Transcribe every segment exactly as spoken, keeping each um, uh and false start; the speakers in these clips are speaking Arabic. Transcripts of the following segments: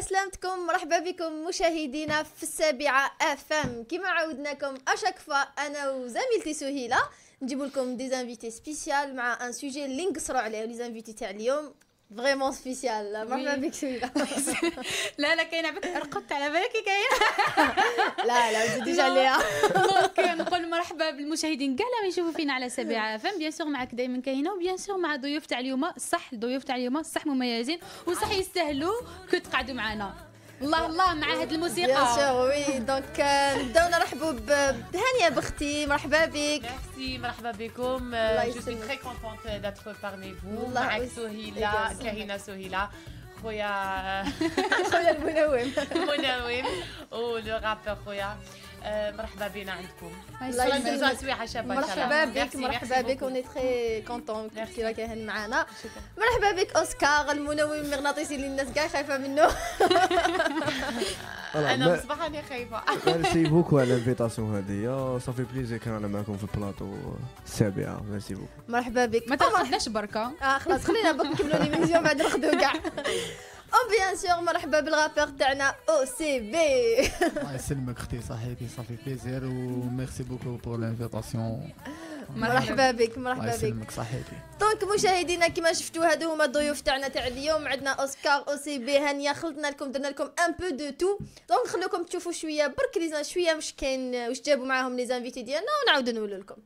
سلامتكم، مرحبا بكم مشاهدينا في السابعة اف ام. كما عودناكم اشاك فوا انا وزميلتي سهيله نجيب لكم دي انفيتي سبيسيال مع ان سوجي اللي نقصروا عليه. لي انفيتي تاع اليوم فريمون سبيسيال. مرحبا بك سهيله. لا لا كاين عبك رقدت على بالك كاين. لا لا زيديش عليها. دونك نقول مرحبا بالمشاهدين كاع اللي يشوفوا فينا على سابعة اف ام. بيان سور معك دائما كاينه، وبيان سور مع ضيوف تاع اليوم. صح الضيوف تاع اليوم صح مميزين وصح يستاهلوا كو تقعدوا معنا. الله الله مع هاد الموسيقى. بيان سور وي. دونك نبداو نرحبوا بهانيه بختي. مرحبا بك. ميرسي مرحبا بكم. جو سوي تري كونتونت داتر بارمي فو. معك سهيله كريمه سهيله خويا خويا المنوم منوم ولو رابور خويا. مرحبا بنا عندكم. مرحبا بك مرحبا بك وني تري كونطون كي راكي معنا. مرحبا بك اوسكار المنوم المغناطيسي اللي الناس كاع خايفه منه. انا مصباح راني خايفه. ميرسي بوكو على الانفيتاسيون هذه، صافي بليزير كان انا معكم في البلاطو السابعه. ميرسي بوكو. مرحبا بك. ما تاخذناش بركه. اه خلاص خلينا بك نكملوا ليميزيون بعد ناخذوا كاع. او بيان سور مرحبا بالغابور تاعنا او سي بي. الله يسلمك اختي صاحبتي، صافي بليزير وميرسي بوكو بور لانفيتاسيون. مرحبا بك مرحبا الله بك. يسلمك صاحبتي. دونك مشاهدينا كما شفتوا هادو هما الضيوف تاعنا تاع اليوم. عندنا اوسكار او سي بي هانيه. خلطنا لكم درنا لكم ان بو دو تو. دونك خلوكم تشوفوا شويه برك لي شويه واش كاين واش جابوا معاهم لي زانفيتي ديالنا ونعاودوا نقولوا لكم.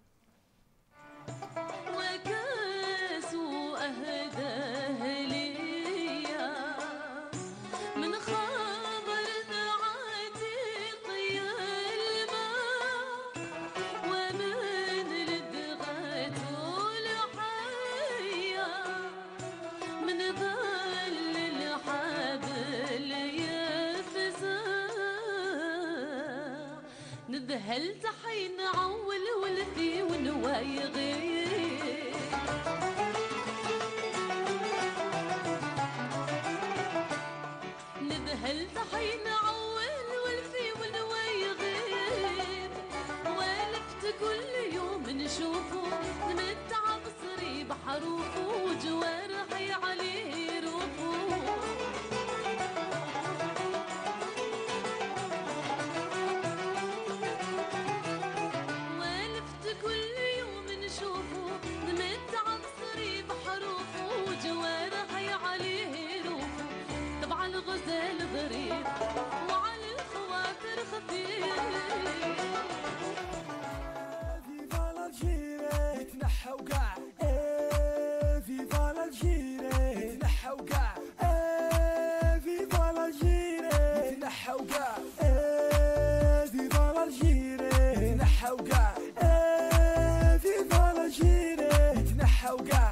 هل تحين عول ولدي ونوايغي نذهل تحين عول ولدي ونوايغي والفت كل يوم نشوفه نمتع بصري بحروفه وجوارحي عليه روحه غزال ظريف وعلى الخواطر خفيف. فيفا الجيري تنحى وقع، فيفا الجيري تنحى وقع، فيفا الجيري تنحى وقع، فيفا الجيري تنحى وقع، فيفا الجيري تنحى وقع،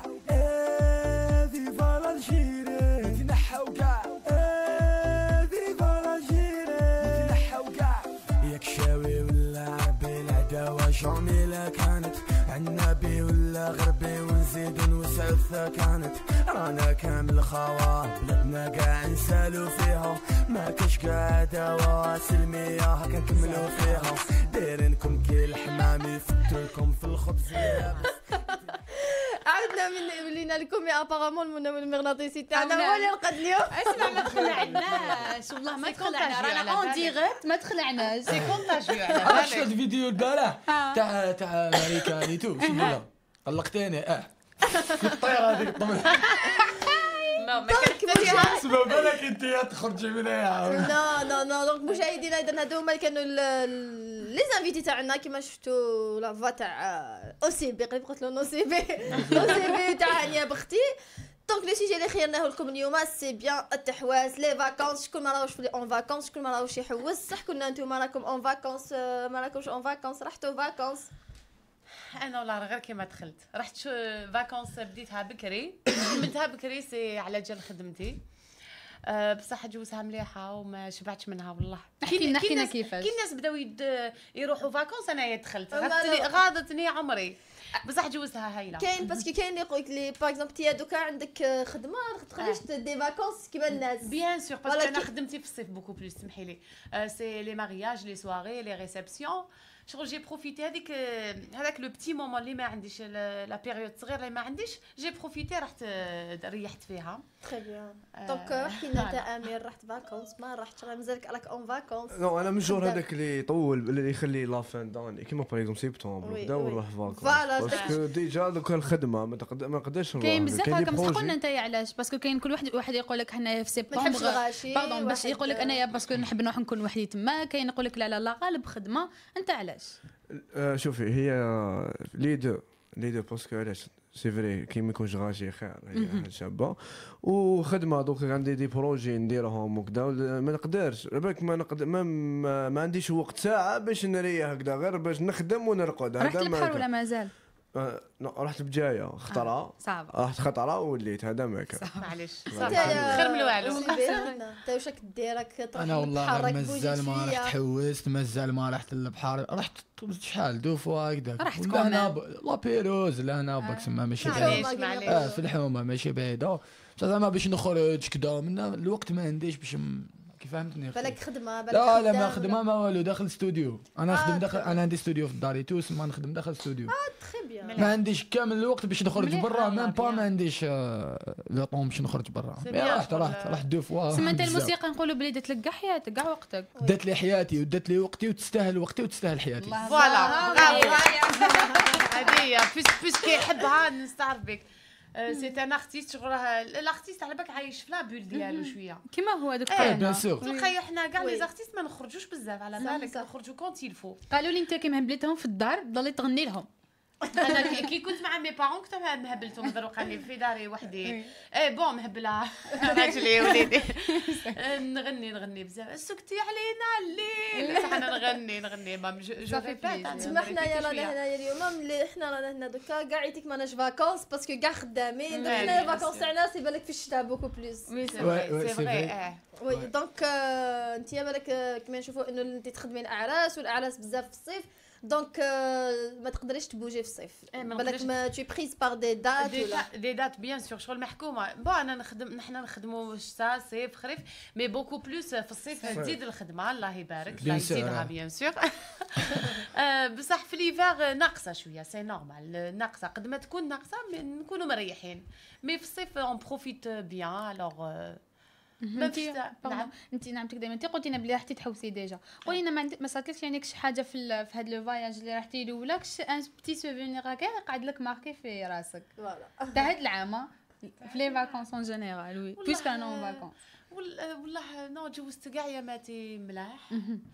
فيفا الجيري تنحى وقع. جميلة كانت عنابي ولا غربي ونزيد نوسع كانت رانا كامل خوا بلادنا قاع نسالو فيها ما كاش قاع دوا سلمية هكا نكملو فيها دايرينكم كي الحمام يفتولكم في الخبز. عاودنا من ولينا لكم يا ابارامون المنوم المغناطيسي تاعنا هو اللي رقد اليوم. اسمع ما تخلعناش والله ما تخلعنا رانا اون ديريكت ما تخلعناش. سي كونتاجيو على عرفت شفت الفيديو البارح تاع تاع ماريكاني تو شنو لا قلقتيني اه في الطياره هذيك الطمل. ما ما كنتش سبب بالك انت تخرجي منها. نو نو نو. دونك مشاهدينا اذا هادو هما اللي كانوا لي زانفيتي تاعنا كيما شفتوا لا فوا تاع او سي بي. قريب قلت له نو سي بي او سي بي تاع هانيه بختي. دونك لو سيجي اللي خيرناه لكم اليوم سي بيان التحواس لي فاكونس. شكون ما راهوش في اون فاكونس شكون ما راهوش يحوس. صح كنا نتوما راكم اون فاكونس ما راكمش اون فاكونس رحتوا فاكونس. انا والله غير كيما دخلت رحت شو فاكونس بديتها بكري كملتها بكري سي على جال خدمتي. أه بصح جوزها مليحه وما شبعتش منها والله. احكي لنا حكينا كيفاش كي الناس بداو يروحوا فاكونس انا دخلت غادتني غاضتني عمري بصح جوزها هايله. كاين باسكو كاين اللي يقول لي باغ اكزومبل تي دوكا عندك خدمه ما تقدريش دي فاكونس كيما الناس. بيان سور باسكو انا خدمتي في الصيف بوكو بلوس سمحي لي. سي لي مارياج لي سواري لي ريسبسيون شغل جي بروفيتي هذيك هذاك لو بتي مومون اللي ما عنديش لا بيريود صغيره اللي ما عنديش جي بروفيتي رحت ريحت فيها. تري بيان. دونك احكي لنا انت امير رحت فاكونس ما رحتش راه مازالك راك اون فاكونس؟ نو انا من الجور هذاك اللي يطول اللي يخلي لا فان داني كيما باغ اكزومبل سيبتمبر وي، وكذا وي. ونروح فاكونس فوالا. باسكو ديجا دوكا الخدمه ما تقد- ما نقدرش نروح كاين بزاف دي هكا مسحقوا بروجي. لنا انت علاش باسكو كاين كل واحد واحد يقول لك حنايا في ما نحبش سبتمبر الغاشي. باردون باش واحد- يقول لك انايا باسكو نحب نروح نكون وحدي تما، كاين يقول لك لا لا لا غالب خدمه. انت علاش؟ آه، شوفي هي لي دو لي دو باسكو علاش سي فري كي ما يكونش غاشي خير هي حاجه شابه وخدمه دوك عندي دي بروجي نديرهم وكذا ما نقدرش بالك ما نقدر ما, ما, ما عنديش وقت ساعه باش نريح هكذا غير باش نخدم ونرقد رحت هذا ما البحر كان. ولا مازال؟ آه، لا، رحت بجايه خطره صعبه. رحت خطره وليت هذا ما كان معليش انت صافي يا خير من والو. أوسي انت واش راك دير راك تروح انا والله تتحرك غير بوجهك مازال ما شوية؟ رحت حوست مازال ما رحت للبحر رحت شحال دو فوا هكذا رحت ولا هنا كومان. ب- لا بيروز لا هنا باك سما ماشي بعيد معليش الحومة معليش. اه في الحومه ماشي بعيده زعما باش نخرج كذا من الوقت ما عنديش باش م- كيف فهمتني أختي؟ بالك خدمه بالك لا لا خدام ما خدمه ولا- ما والو داخل استوديو انا آه، نخدم داخل تخدم. انا عندي استوديو في الدار توس ما نخدم داخل استوديو تخي بيان. ما عنديش كامل الوقت باش نخرج مليح برا والله، ميم با بيان. ما عنديش آه، لو طون باش نخرج برا سي مي بيان رحت شغل- رحت رحت دو فوا سما انت بزاف. الموسيقى نقولوا بلي دات لك كاع حياتك كاع وقتك. دات لي حياتي ودات لي وقتي وتستاهل وقتي وتستاهل حياتي فوالا برافو هذه بيس بيس كيحبها نستعرف بك. سي ان ارتيست شغل الارتيست على بالك عايش في لا بول ديالو شويه. كيما هو هذاك إيه، بيان كلنا. سور تلقاي حنا كاع وي. لي زارتيست ما نخرجوش بزاف على صح، بالك صح. نخرجوا كونت يلفو. قالوا لي انت كي مهبلتهم في الدار ضلي تغني لهم. انا كي- كي كنت مع مي بارون كنت مهبلتهم دروقاني في داري وحدي اي بون مهبله راجلي وليدي نغني نغني بزاف سكتي علينا الليل صح انا نغني نغني ما جو جو صافي ريبيت بليز. تما حنايا رانا هنايا اليوم ملي حنا رانا هنا دوكا كاع عيتك ماناش فاكونس باسكو كاع خدامين دونك Ouais, حنا bien الفاكونس sûr. تاعنا سي بالك في الشتاء بوكو بلوس سي Ouais, فري ouais, سي c'est فري vrai. اه وي دونك آه، انت بالك آه، كما نشوفوا انه انت تخدمين اعراس والاعراس بزاف في الصيف دونك آه، ما تقدريش تبوجي في الصيف إيه، ما بالك نقدرش. ما تي بريز بار دي دات دي ولا دي دات بيان سور شغل محكومه بون انا نخدم نحنا نخدموا شتا صيف خريف مي بوكو بلوس في الصيف تزيد الخدمه الله يبارك الله Bien sûr, يزيدها آه. بيان سور آه، بصح في ليفير ناقصه شويه سي نورمال ناقصه قد ما تكون ناقصه مي نكونوا مريحين مي في الصيف اون بروفيت بيان الوغ ما انت فيش نعم نعم انت نعمتك دائما انت قلتي لنا بلي رحتي تحوسي ديجا قولي لنا ما عندك ما صارتلكش يعني شي حاجه في ال- في هذا لو فواياج اللي رحتي له ولا ان بتي سوفونير هكا قاعد لك ماركي في راسك فوالا تاع هاد العام في لي فاكونس اون جينيرال وي بويسك انا اون فاكونس. وال- والله نو جوزت كاع ياماتي ملاح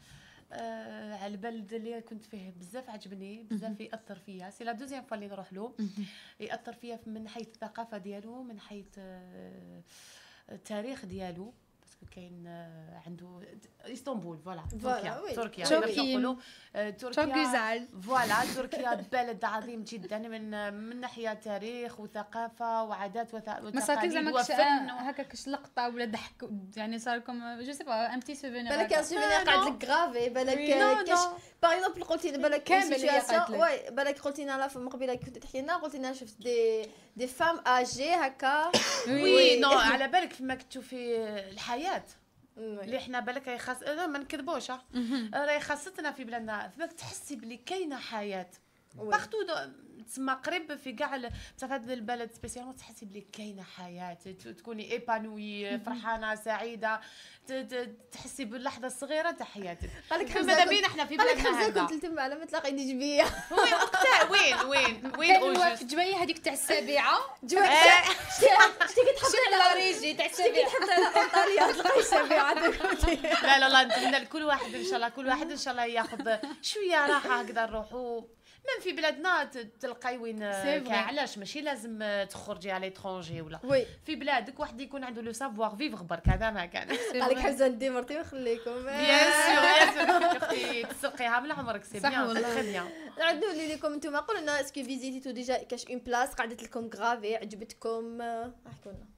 آه، على البلد اللي كنت فيه بزاف عجبني بزاف ياثر فيا سي لا دوزيام فوا اللي نروح له ياثر فيا من حيث الثقافه ديالو من حيث آه، التاريخ ديالو باسكو كاين آه، عنده اسطنبول فوالا فوالا، وي. تركيا تركيا. تركيا نقولوا آه، شوك تركيا يزعل. فوالا تركيا بلد عظيم جدا من من ناحيه تاريخ وثقافه وعادات وث- ما صارتلك وتقاليد زعما كش وفن هكا كش لقطه ولا ضحك يعني صار لكم جو سي با ان بتي سوفونير بالك ان سوفينير قاعد لك غافي بالك نو كاش نو باغ اكزومبل قلتي بالك كامل هي قالت لك. وي بالك قلتي لنا في مقبله كنت تحكي لنا قلتي لنا شفت دي دي فام اجي هكا وي نو على بالك فيما كنت تشوفي الحياه اللي حنا بالك راهي خاص لا ما نكذبوش ها. راهي خاصتنا في بلادنا فيك تحسي بلي كاينه حياه باختو تسمى قريب في كاع ال- بصح في هذا البلد سبيسيالمون تحسي بلي كاينه حياه ت- تكوني ايبانوي فرحانه سعيده ت- ت- تحسي باللحظه الصغيره تاع حياتك قالك ماذا حمزه بينا احنا في قالك بلادنا حمزه هكذا كنت تلتم على ما تلاقينيش بيا وين وقتها وين وين وين كان هو في اوجست جوايه هذيك تاع السابعه جواك آه. شتي كتحط شفت لا ريجي تاع شتي السابعه كتحط على ايطاليا تلقاي السابعه لا لا لا نتمنى لكل واحد ان شاء الله كل واحد ان شاء الله ياخذ شويه راحه هكذا نروحوا من في بلادنا ت- تلقاي وين سي كاع فري. علاش ماشي لازم آه، تخرجي على ليترونجي ولا وي في بلادك واحد يكون عنده لو سافوار فيفر برك هذا ما كان قالك حمزه ندي مرتي ونخليكم بيان سور بيان سور اختي تسرقيها من عمرك سي صح بيان والله. تري بيان عدوا لي لكم انتم قولوا لنا اسكو فيزيتيتو ديجا كاش اون بلاص قعدت لكم غافي عجبتكم آه، احكوا لنا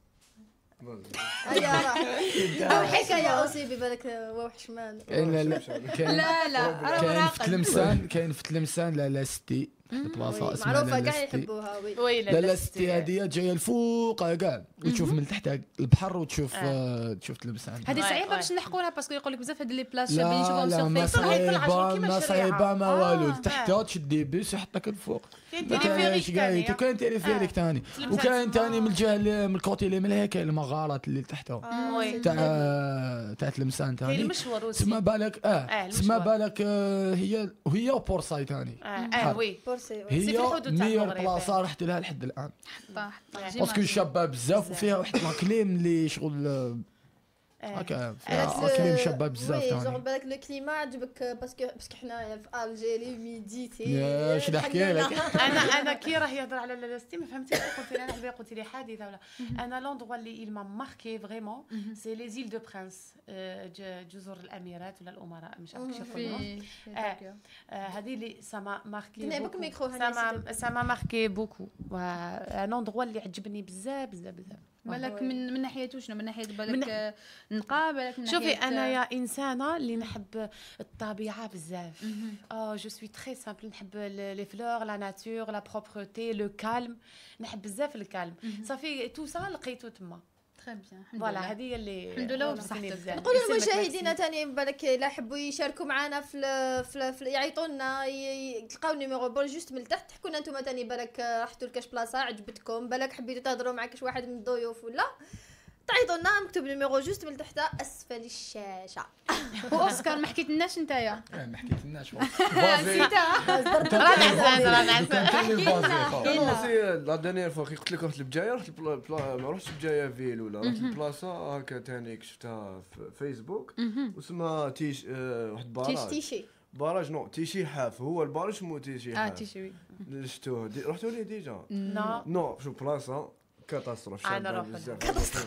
هيا راه او حكايه اوسي ببالك واو حشمان كاين لا لا كاين لا لا راه كاين في مراقب تلمسان كاين في تلمسان لا لا ستي البلاصه وي، اسمها معروفه لالا كاع ستي. يحبوها وي. وي لا لا ستي هذه جايه الفوق كاع وتشوف من تحت البحر وتشوف آه. آه، تشوف تلمسان. هذه واي، صعيبه واي. باش نحكوا لها باسكو يقول لك بزاف هاد لي بلاص شابين لا نشوفهم لا سور ما فيسبوك. صعيبة. يطلع صعيبه شغل كيما ما الشريعة. صعيبه ما آه. والو تحتها تشدي بيس يحطك الفوق. كاين ما كاينش تيليفيريك قايت ثاني وكاين تيليفيريك ثاني تلمسان وكاين تما. ثاني من الجهه اللي من الكوتي اللي من هيك كاين المغارات اللي تحتها آه، وي. سي تاع تري تاع تلمسان كاين ثاني. المشوار وسي تسمى بالك اه آه، تسمى المشوار. بالك آه، هي وهي وبورصاي ثاني اه اه وي بورسي وي. سي في هي الحدود تاع ميور المغرب. بلاصه رحت لها لحد الان حطها حطها آه. باسكو شابه بزاف وفيها واحد لاكليم اللي شغل آه، آه. هكا بالك فيها اكليم شابه بزاف وي، جونغ ثاني. بالك لو كليما عجبك باسكو باسكو حنايا في الجيري ميديتي يا، شنو نحكي لك؟ انا انا كي راه يهضر على لالاستي ما فهمتيش قلت لي انا حبيبي قلت لي حادثه ولا انا لوندغوا اللي il m'a marqué vraiment سي لي زيل دو برانس جزر الاميرات ولا الامراء مش عارف كيف يقولوا في في آه. طوكيو. هذه اللي سما ماركي دينا بك ميكرو هنا سما سما ماركي بوكو ان اندروا اللي عجبني بزاف بزاف بزاف بالك من من ناحيه شنو من ناحيه من بالك آه، نقا بالك من شوفي ناحيه انا يا انسانه اللي نحب الطبيعه بزاف اه جو سوي تري سامبل نحب لي فلور لا ناتور لا بروبرتي لو كالم نحب بزاف الكالم صافي تو سا لقيتو تما تري بيان الحمد فوالا لله هذه هي اللي الحمد لله عجبتني وبصحتك. بزاف. نقولوا يسلمك للمشاهدين ميرسي. ثاني بالك الا حبوا يشاركوا معنا في ال- في, ال- في ال- يعيطوا لنا ي- ي- تلقاو النيميرو بول جوست من التحت تحكوا لنا انتم ثاني بالك رحتوا لكاش بلاصه عجبتكم بالك حبيتوا تهضروا مع كاش واحد من الضيوف ولا تعيطوا لنا نكتب النيميرو جوست من تحت اسفل الشاشه. واوسكار ما حكيت لناش نتايا آه، ما حكيت لناش نسيتها راه نعسان راه نعسان نو سي لا دانيير فوا كي قلت لك رحت لبجايه رحت البلا- بلا- ما رحتش بجايه فيل ولا رحت البلاصه هكا ثاني شفتها في فيسبوك واسمها تيش آه، واحد تيش باراج تيشي باراج نو تيشي حاف هو الباراج مو تيشي اه حاف تيشوي شفتوه دي- رحتوا ليه ديجا نو نو شوف بلاصه كاتاستروف أنا شابه روح بزاف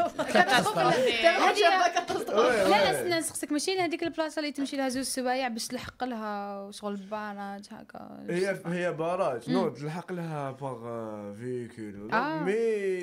لا لا استنى نسقسك ماشي لهذيك البلاصه اللي تمشي لها زوج سوايع باش تلحق لها وشغل باراج هكا هي هي باراج نو تلحق لها باغ فيكول آه. مي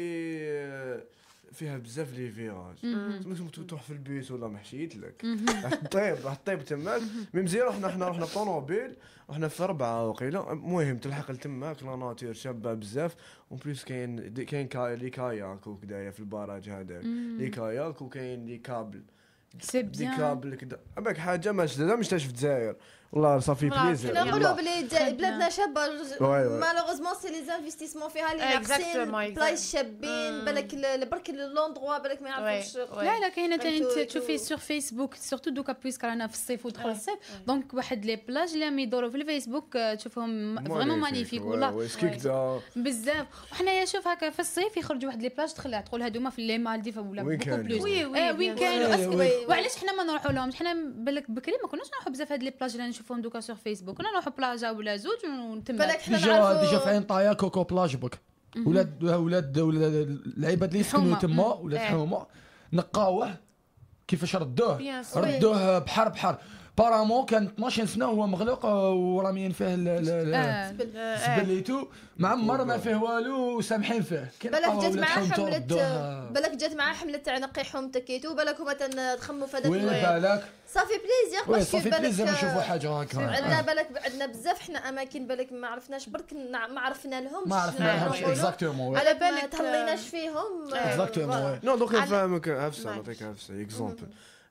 فيها بزاف لي فيراج تما تروح في البيس ولا ما حشيت لك راح تطيب راح تطيب تماك مي مزيان رحنا حنا رحنا طونوبيل رحنا في أربعة وقيله المهم تلحق لتماك لا ناتير شابه بزاف اون بليس كاين دي- كاين كاي لي كاياك وكدايا في الباراج هذاك لي كاياك وكاين لي كابل سي دي بيان كابل كدا باك حاجه ما شفتها مش في الجزائر والله صافي والله بليزير كنا نقولوا بلي جا- Très بلادنا شابه وي وي. مالوغوزمون سي لي انفستيسمون فيها اللي ناقصين Exactement, بلايص شابين بالك ال- برك لوندغوا بالك ما يعرفوش وي. لا لا كاينه فهمتوا ثاني هيك تشوفي و- سور فيسبوك سورتو دوكا بويسك رانا في الصيف ودخل آه. الصيف دونك واحد لي بلاج اللي راهم يدوروا في الفيسبوك آه، تشوفهم فريمون مانيفيك والله واسكي كدا بزاف وحنايا شوف هكا في الصيف يخرجوا واحد لي بلاج تدخلها تقول هذوما في لي مالديف ولا وين بوكو كانوا؟ بلوس وي وي آه، وين bien كانوا sûr. أسكو- وي. وعلاش حنا ما نروحوا لهم حنا بالك بكري ما كناش نروحوا بزاف هاد لي بلاج اللي نشوفهم دوكا سور فيسبوك كنا نروحوا بلاجا ولا زوج ونتما بالك حنا ديجا ديجا في نعرفوا عين طايا كوكو بلاج بك ولاد ولاد ولاد العباد اللي يسكنوا الحومة. تما ولاد إيه. الحومه نقاوه كيفاش ردوه Bien sûr. ردوه بحر بحر بارامون كان اثناش سنه وهو مغلق آه، وراميين فيه ال- ال- ال- آه. سبليتو ما عمر ما فيه والو وسامحين فيه كي بالك نقاوه جات ولاد معاه حومته حملة ردوه. بالك جات معاه حملة تاع نقي حومتك كيتو بالك هما تنخموا في هذاك وين ال- بالك صافي بليزير وي باسكو صافي بالك بليزير آه، نشوفوا حاجه عندنا هكا بالك عندنا بزاف حنا اماكن بالك ما عرفناش برك نع- ما عرفنا لهمش ما عرفناهمش نقولوا. اكزاكتومون على بالك، بالك تهليناش فيهم اكزاكتومون نو دوك على- نفهمك عفسه نعم. نعطيك عفسه اكزومبل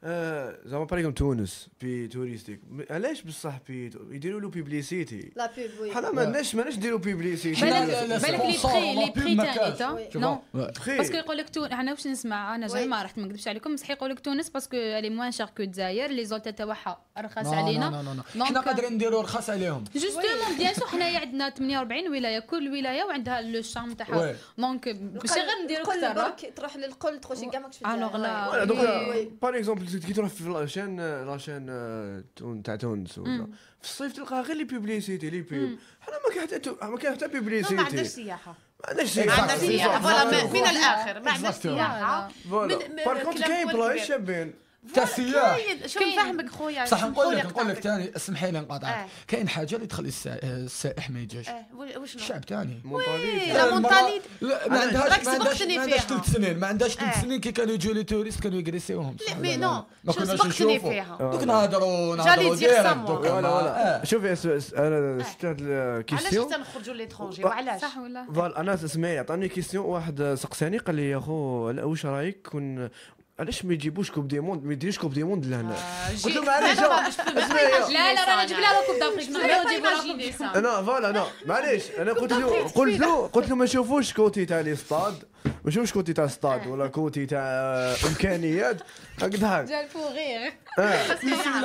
زعما باريكم تونس بي توريستيك علاش بصح بي يديروا له بيبليسيتي لا بوب وي حنا ما عندناش ماناش نديروا بيبليسيتي لا، بالك لا، بالك لي sponsor بري لي ما بري ما تاعي كانش. تا شوف، نو بخي باسكو يقول لك تونس انا واش نسمع انا زعما ما رحت ما نكذبش عليكم بصح يقول لك تونس باسكو الي موان شار كو الجزائر لي زوتيل تاعها ارخص علينا لا لا لا دونك- حنا قادرين نديروا رخص عليهم جوستومون بيان سور حنايا عندنا ثمانية وأربعين ولايه كل ولايه وعندها لو شام تاعها وي. دونك ماشي غير نديرو القل اكثر برك تروح للقل تخرج كاع ماكش في الوغ لا. فوالا دوك وي. باغ اكزومبل كي تروح في لاشين لاشين تون تاع تونس ولا في الصيف تلقى غير لي بيبليسيتي لي بيب حنا ما كاين حتى ما كاين حتى ما عندناش بيبليسيتي سياحه ما عندناش ما عندناش سياحه سياحه فوالا من- من Exactement. الاخر ما عندناش Exactement. سياحه فوالا من- من بار كونت كلام كاين كل بلايص كبير. شابين تاع السياح. كاين شوف نفهمك خويا صح نقول لك سمحولي نقول لك قطعتك. ثاني اسمحي لي نقاطعك. آه. كاين حاجه اللي تخلي السا- السائح ما يجيش. اه وشنو الشعب ثاني مونطاليتي لا، المرأة- مونتاليتي. لا ما راك عندهاش ما عندهاش سبقتني ما عندهاش فيها. ثلاث سنين ما عندهاش ثلاث آه. سنين كي كانوا يجوا لي توريست كانوا يجريسيوهم. لا مي نو ما شو كناش سبقتني نشوفوا. فيها دوك نهضروا نهضروا جالي دير ديريكت سامو. دوك ولا ولا آه. شوفي اس- اس- انا شفت هاد علاش الكيستيون حتى نخرجوا ليترونجي وعلاش صح ولا فوالا انا اسمعي عطاني كيستيون واحد سقساني قال لي يا خو لا، واش رايك كون علاش ما يجيبوش كوب دي موند ما يديروش كوب دي موند لهنا. قلت له معليش لا لا رانا نجيب لها كوب دافريك لا نجيب لها انا فوالا انا معليش انا قلت له قلت له قلت له ما نشوفوش كوتي تاع لي ستاد ما نشوفوش كوتي تاع ستاد ولا كوتي تاع امكانيات هكذا. جا الفوغير اه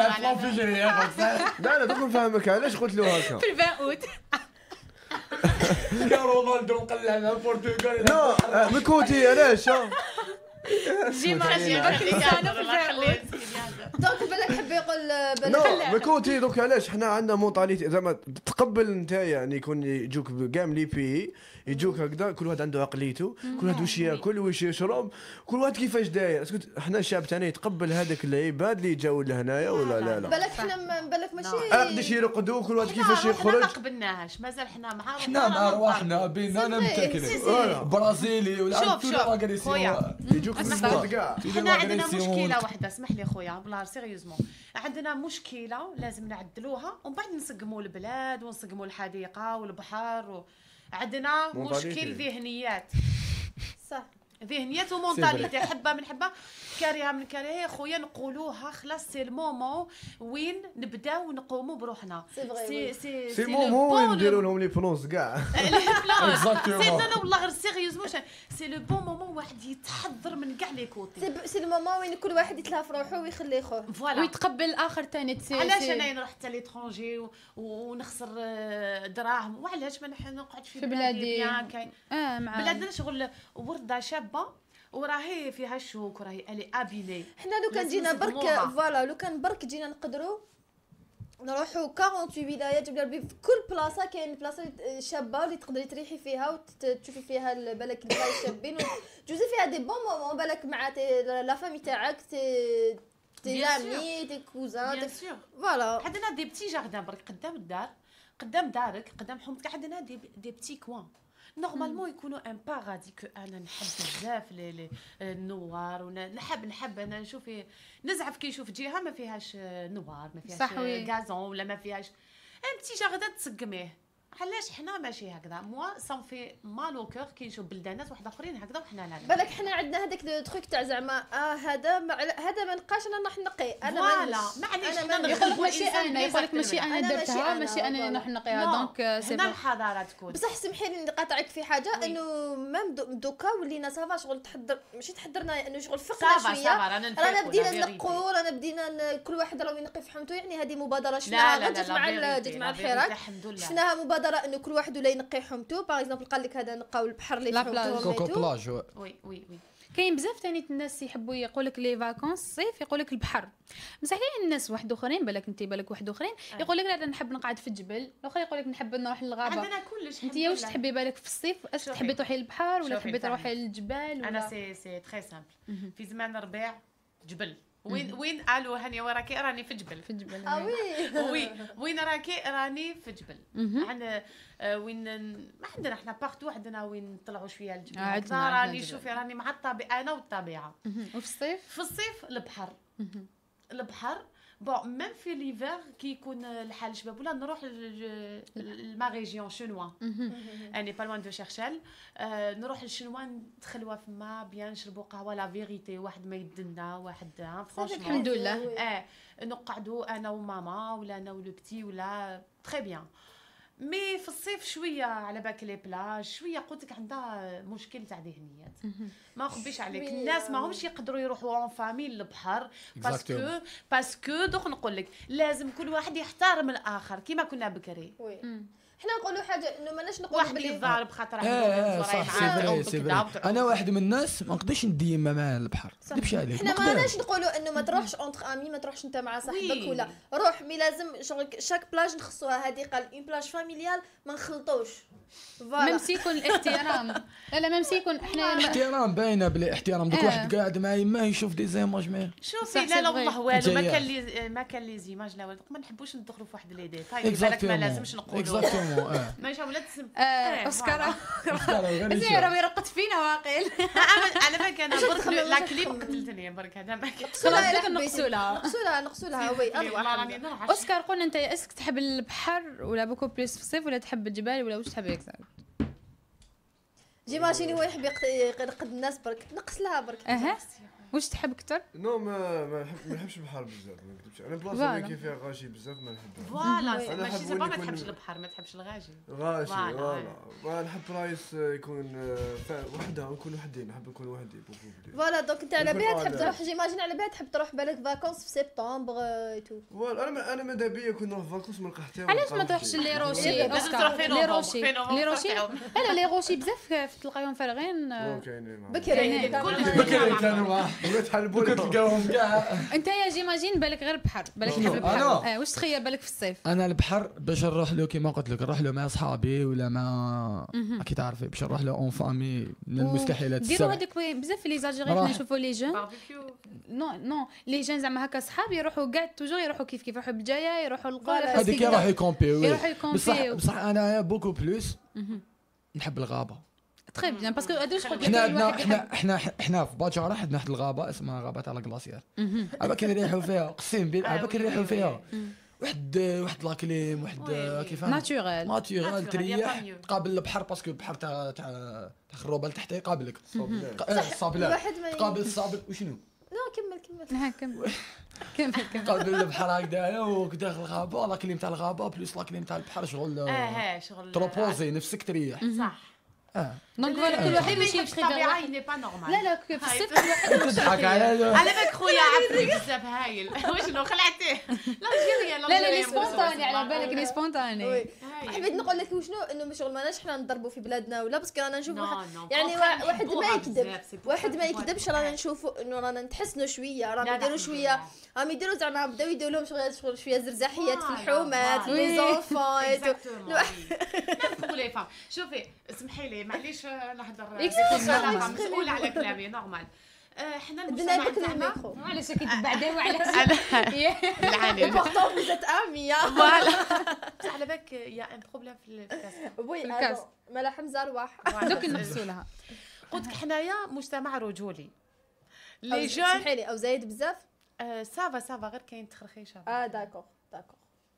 لا لا لا دوك نفهمك علاش قلت له هكا. في العشرين اوت يا رونالدو نقلعنا البرتغال. نو آه، من كوتي علاش آه. جي ماشي برك لسانه في العشرين اوت دونك بالك حب يقول نو بالك ما كوتي دوك علاش حنا عندنا مونطاليتي زعما تقبل نتايا يعني يكون يجوك كاع لي بي يجوك هكذا كل واحد عنده عقليته كل واحد واش ياكل واش يشرب كل واحد كيفاش داير. اسكو حنا الشعب تاعنا يتقبل هذاك العباد اللي جاو لهنايا ولا لا لا بالك حنا م- بالك ماشي قداش يرقدوا كل واحد كيفاش حنا ما يخرج. قبلناش مازال حنا مع حنا مع رواحنا بيننا سي متاكلين سي. فوالا. برازيلي ولا شوف، عندنا شوف، اغريسيون خويا. يجوك من الصوت كاع. حنا عندنا مشكله واحده اسمح لي خويا بلا سيريوزمون عندنا مشكله لازم نعدلوها ومن بعد نسقموا البلاد ونسقموا الحديقه والبحر و... عندنا مونتاليتي. مشكل ذهنيات صح. ذهنيات ومونتاليتي حبه من حبه كارهه من كارهه خويا نقولوها خلاص سي المومون وين نبداو نقوموا بروحنا سي فغي، سي وي. سي سي لو مومون بون نديروا لهم لي بلونس كاع. Exactement. سي لا والله غير سيريوزمون سي لو بون مومون واحد يتحضر من كاع لي كوتي سي ب- سي المومون وين كل واحد يتلهى في روحه ويخلي خوه. فوالا ويتقبل الاخر ثاني تسي علاش سي- انا نروح حتى ليترونجي و- ونخسر آه، دراهم وعلاش ما نح- نقعد في في بلادي بلادي. بيان كاين اه مع بلادنا شغل ورده شابه وراهي فيها الشوك وراهي الي ابيلي حنا لو كان لازم جينا برك نصدموها. فوالا لو كان برك جينا نقدروا نروحوا ثمانية وأربعين ولايه جبنا ربي في كل بلاصه كاين بلاصه شابه اللي تقدري تريحي فيها وتشوفي فيها ال- بالك البلايص الشابين وتجوزي فيها دي بون مومون بالك مع تي- لا فامي تاعك تي تي Bien زامي تي كوزان بيان تي- سور فوالا. عندنا دي بتي جاردان برك قدام الدار قدام دارك قدام حومتك عندنا دي دي بتي كوان نورمالمون يكونوا ان بارادي كو انا نحب بزاف لي لي النوار ونحب نحب انا نشوف نزعف كي نشوف جهه ما فيهاش نوار ما فيهاش صح وي. غازون ولا ما فيهاش ان بتي جاردان تسقميه علاش حنا ماشي هكذا موا سون في مالو كور كي نشوف بلدانات واحد اخرين هكذا وحنا لا بالك حنا عندنا هذاك لو تروك تاع زعما اه هذا ما عل- هذا ما نبقاش انا نروح نقي انا ما فوالا نش- معليش أنا حنا ما- يقول لك نغلبوا ماشي الإنسان انا يقول لك بليزاكتر ماشي منها. انا أنا ماشي درتها أنا، ماشي انا فوالا. نروح نقيها نو، دونك سي هنا بون الحضاره تكون بصح سمحي لي نقاطعك في حاجه وي. انه ميم دو- دوكا ولينا سافا شغل تحضر ماشي تحضرنا انه شغل صافا فقنا صافا شويه رانا نفيقوا، رانا بدينا لا نقوا رانا بدينا ن- كل واحد راه ينقي في حومته يعني هذه مبادره لا شفناها لا غير لا جات مع ال- لا جات مع لا الحراك الحمد لله شفناها مبادره انه كل واحد ولا ينقي حومته باغ اكزومبل قال لك هذا نقاو البحر اللي لا في بلاج. حومته كوكو وميتو. بلاج و- وي وي وي كاين بزاف ثاني الناس يحبوا يقول لك لي فاكونس صيف يقول لك البحر بصح كاين الناس واحد اخرين بالك انت بالك واحد اخرين آه. يقول لك لا أنا نحب نقعد في الجبل الاخر يقول لك نحب نروح للغابه عندنا كلش انت واش تحبي بالك في الصيف واش شوفي. تحبي تروحي للبحر ولا شوفي تحبي تروحي فهمت. للجبال انا ولا سي سي تري سامبل في زمان الربيع جبل وين وين قالوا هاني وراكي راني في جبل في الجبل اه وي وي وين راكي راني في جبل مهم. عندنا آه، وين ما عندنا احنا بارتو عندنا وين نطلعوا شويه الجبل آه، هكذا عندنا- عندنا راني الجبل. شوفي راني مع الطبيعه انا والطبيعه مهم. وفي الصيف في الصيف البحر مهم. البحر بون ميم في ليفير كي يكون الحال شباب ولا نروح لما ريجيون شنوا مهم. اني با لوان دو شيرشال آه نروح للشنوا ندخلوا فما بيان نشربوا قهوه لا فيغيتي واحد ما يدنا واحد ها فرانشمون الحمد لله. اه نقعدوا انا وماما ولا انا ولوبتي ولا تري بيان مي في الصيف شويه على بالك لي بلاج شويه قلت لك عندها مشكل تاع ذهنيات ما نخبيش عليك شوية. الناس ما همش يقدروا يروحوا اون فامي للبحر باسكو Exactement. باسكو دوك نقول لك لازم كل واحد يحترم الاخر كيما كنا بكري وي مم. حنا نقولوا حاجه انه ماناش نقولوا واحد بلي يضارب خاطر اه صح سي فري سي فري. انا واحد من الناس ما نقدرش نديم مع البحر نكذبش عليك. حنا ما ناش نقولوا انه ما تروحش اونتر امي ما تروحش انت مع صاحبك ولا روح مي لازم شغل شاك بلاج نخصوها. هذه قال اون بلاج فاميليال ما نخلطوش ميم سي يكون الاحترام. لا لا ميم سي يكون احنا احترام باينه بلي احترام. دوك واحد قاعد مع يماه يشوف دي زيماج مي شوفي لا لا والله والو ما كان لي ما كان لي زيماج لا والو ما نحبوش ندخلوا في واحد لي ديتاي بالك ما لازمش نقولوا اكزاكتومون اه ماشي ولا تسم اوسكار زيرو يرقد فينا واقيل. انا ما كان برك لا كليب قتلتني برك هذا ما كان خلاص ديك نقصوا لها نقصوا لها نقصوا لها وي والله راني نروح. اوسكار قولنا انت اسك تحب البحر ولا بوكو بليس في الصيف ولا تحب الجبال ولا واش تحب اكثر؟ جيماجيني هو يحب يقد الناس برك نقص لها برك. اها واش تحب اكثر؟ نو ما ما نحب ما نحبش البحر بزاف ما نكذبش. انا بلاصه اللي كيف فيها غاشي بزاف ما نحبها. فوالا ماشي زعما ما تحبش البحر ما تحبش الغاشي غاشي فوالا. ما نحب رايس يكون وحده نكون وحدين نحب نكون وحدي فوالا. دونك انت على بها تحب تروح جيماجين على بها تحب تروح بالك فاكونس في سبتمبر اي تو. فوالا انا انا ماذا بيا كون نروح فاكونس ما نلقى حتى علاش ما تروحش لي روشي اوسكار؟ لي روشي لي روشي لا لي روشي بزاف تلقايهم فارغين بكري بكري كانوا واحد تحلبوا تلقاهم كاع. انت يا جيماجين بالك غير البحر بالك تحب البحر. اه واش تخيل بالك في الصيف؟ انا البحر باش نروح له كيما قلت لك نروح له مع صحابي ولا مع كي تعرفي باش نروح له اون فامي من المستحيلات. ديروا هذوك بزاف لي زالجيريان نشوفوا لي جون نو نو لي جون زعما هكا صحاب يروحوا كاع توجور يروحوا كيف كيف يروحوا بالجايه يروحوا القرى هذيك يروحوا يكومبيو. يروحوا يكومبيو بصح بصح انا بوكو بلوس نحب الغابه. تري بيان باسكو هادوش قلت لك حنا حنا حنا حنا في باجاره حنا واحد الغابه اسمها غابه تاع لاكلاسيير. عبا كنريحوا فيها قسم بالله عبا كنريحوا فيها واحد واحد لاكليم واحد كيف ناتورال ناتورال تريح تقابل البحر باسكو البحر تاع تاع تاع خروبه لتحت يقابلك الصابله تقابل الصابل وشنو لا كمل كمل ها كمل كمل كمل قابل البحر هكذايا وداخل الغابه لاكليم تاع الغابه بليس لاكليم تاع البحر شغل اه شغل تروبوزي نفسك تريح صح. اه دونك فوالا كل واحد يمشي في الطبيعه ني با نورمال. لا لا في الصيف كل واحد تضحك على على بالك خويا عفري بزاف هايل وشنو خلعتيه لا جيريا لا لا لي سبونتاني على بالك لي سبونتاني. حبيت نقول لك وشنو انه مش شغل ماناش حنا نضربوا في بلادنا ولا باسكو رانا نشوفوا يعني واحد ما يكذب واحد ما يكذبش رانا نشوفوا انه رانا نتحسنوا شويه رانا نديروا شويه راهم يديروا زعما بداو يديروا لهم شغل شويه زرزاحيات في الحومات لي زونفون لي فام. شوفي اسمحي لي معليش نهضر انا مسؤول على كلامي نورمال. حنا المجتمع تاعنا الميكرو علاش كي بعدين وعلاش العالي بورطون فوزت امي فوالا بصح على بالك يا ان بروبليم في الكاس وي الكاس. مالا حمزه رواح دوك نقصوا لها. قلت لك حنايا مجتمع رجولي لي جون سمحي لي او زايد بزاف سافا سافا غير كاين تخرخيشه. اه داكور داكور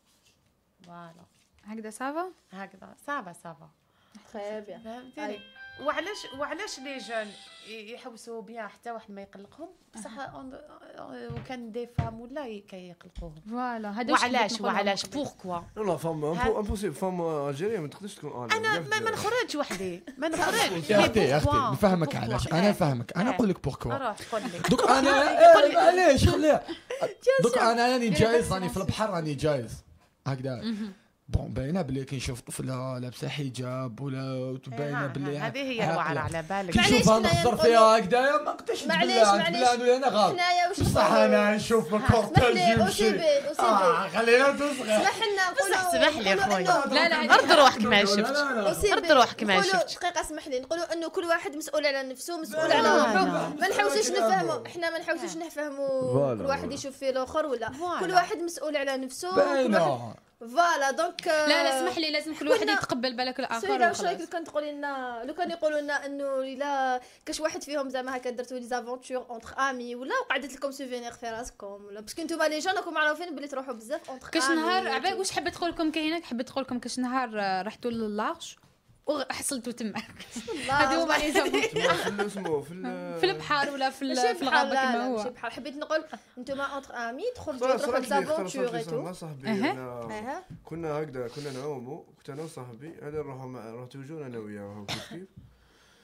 فوالا هكذا سافا هكذا سافا سافا تري بيان. فهمتيني. وعلاش وعلاش لي جون يحوسوا بيان حتى واحد ما يقلقهم بصح وكان دي فام ولا كيقلقوهم. فوالا هذا وعلاش وعلاش بوركوا لا فام امبوسيبل فام الجيريا ما تقدرش تكون انا ما نخرجش وحدي ما نخرجش. يا اختي يا اختي نفهمك علاش انا نفهمك انا نقول لك بوركوا روح قول لي دوك انا معليش خليها دوك انا راني جايز راني في البحر راني جايز هكذا بون باينه بلي كي نشوف طفله لابسه حجاب ولا باينه بلي هذه هي الوعره على بالك. كي نشوفها نخضر فيها هكذايا ما نقدرش معليش معليش انا غلط حنايا واش بصح انا نشوف الكورتاج يمشي اه خلينا تصغر سمح لنا بصح سمح لي خويا لا لا ارد روحك ما شفتش ارد روحك ما شفتش. دقيقه اسمح لي نقولوا انه كل واحد مسؤول على نفسه مسؤول على روحه ما نحاولوش نفهموا احنا ما نحاولوش نفهموا كل واحد يشوف فيه الاخر ولا كل واحد مسؤول على نفسه كل واحد فوالا دونك لا لا اسمح لي لازم كل واحد يتقبل بالك الاخر. سيدي واش رايك كان تقولي لنا لو كان يقولوا لنا انه الا كاش واحد فيهم زعما هكا درتوا لي زافونتور اونتر امي ولا وقعدت لكم سوفينير في راسكم ولا باسكو نتوما لي جون راكم معروفين بلي تروحوا بزاف اونتر كاش نهار عباك واش حبيت تقول لكم كاينه حبيت تقول لكم كاش نهار رحتوا للارش وحصلتوا تما هادو هما لي زافونتور اسمو في في البحر ولا في في الغابه كما هو. ماشي بحال حبيت نقول نتوما اونتر امي تخرجوا تروحوا لزافونتور اي تو مع صاحبي انا كنا هكذا كنا نعوموا كنت انا وصاحبي هذا نروحوا مع رحت توجور انا وياه كيف كيف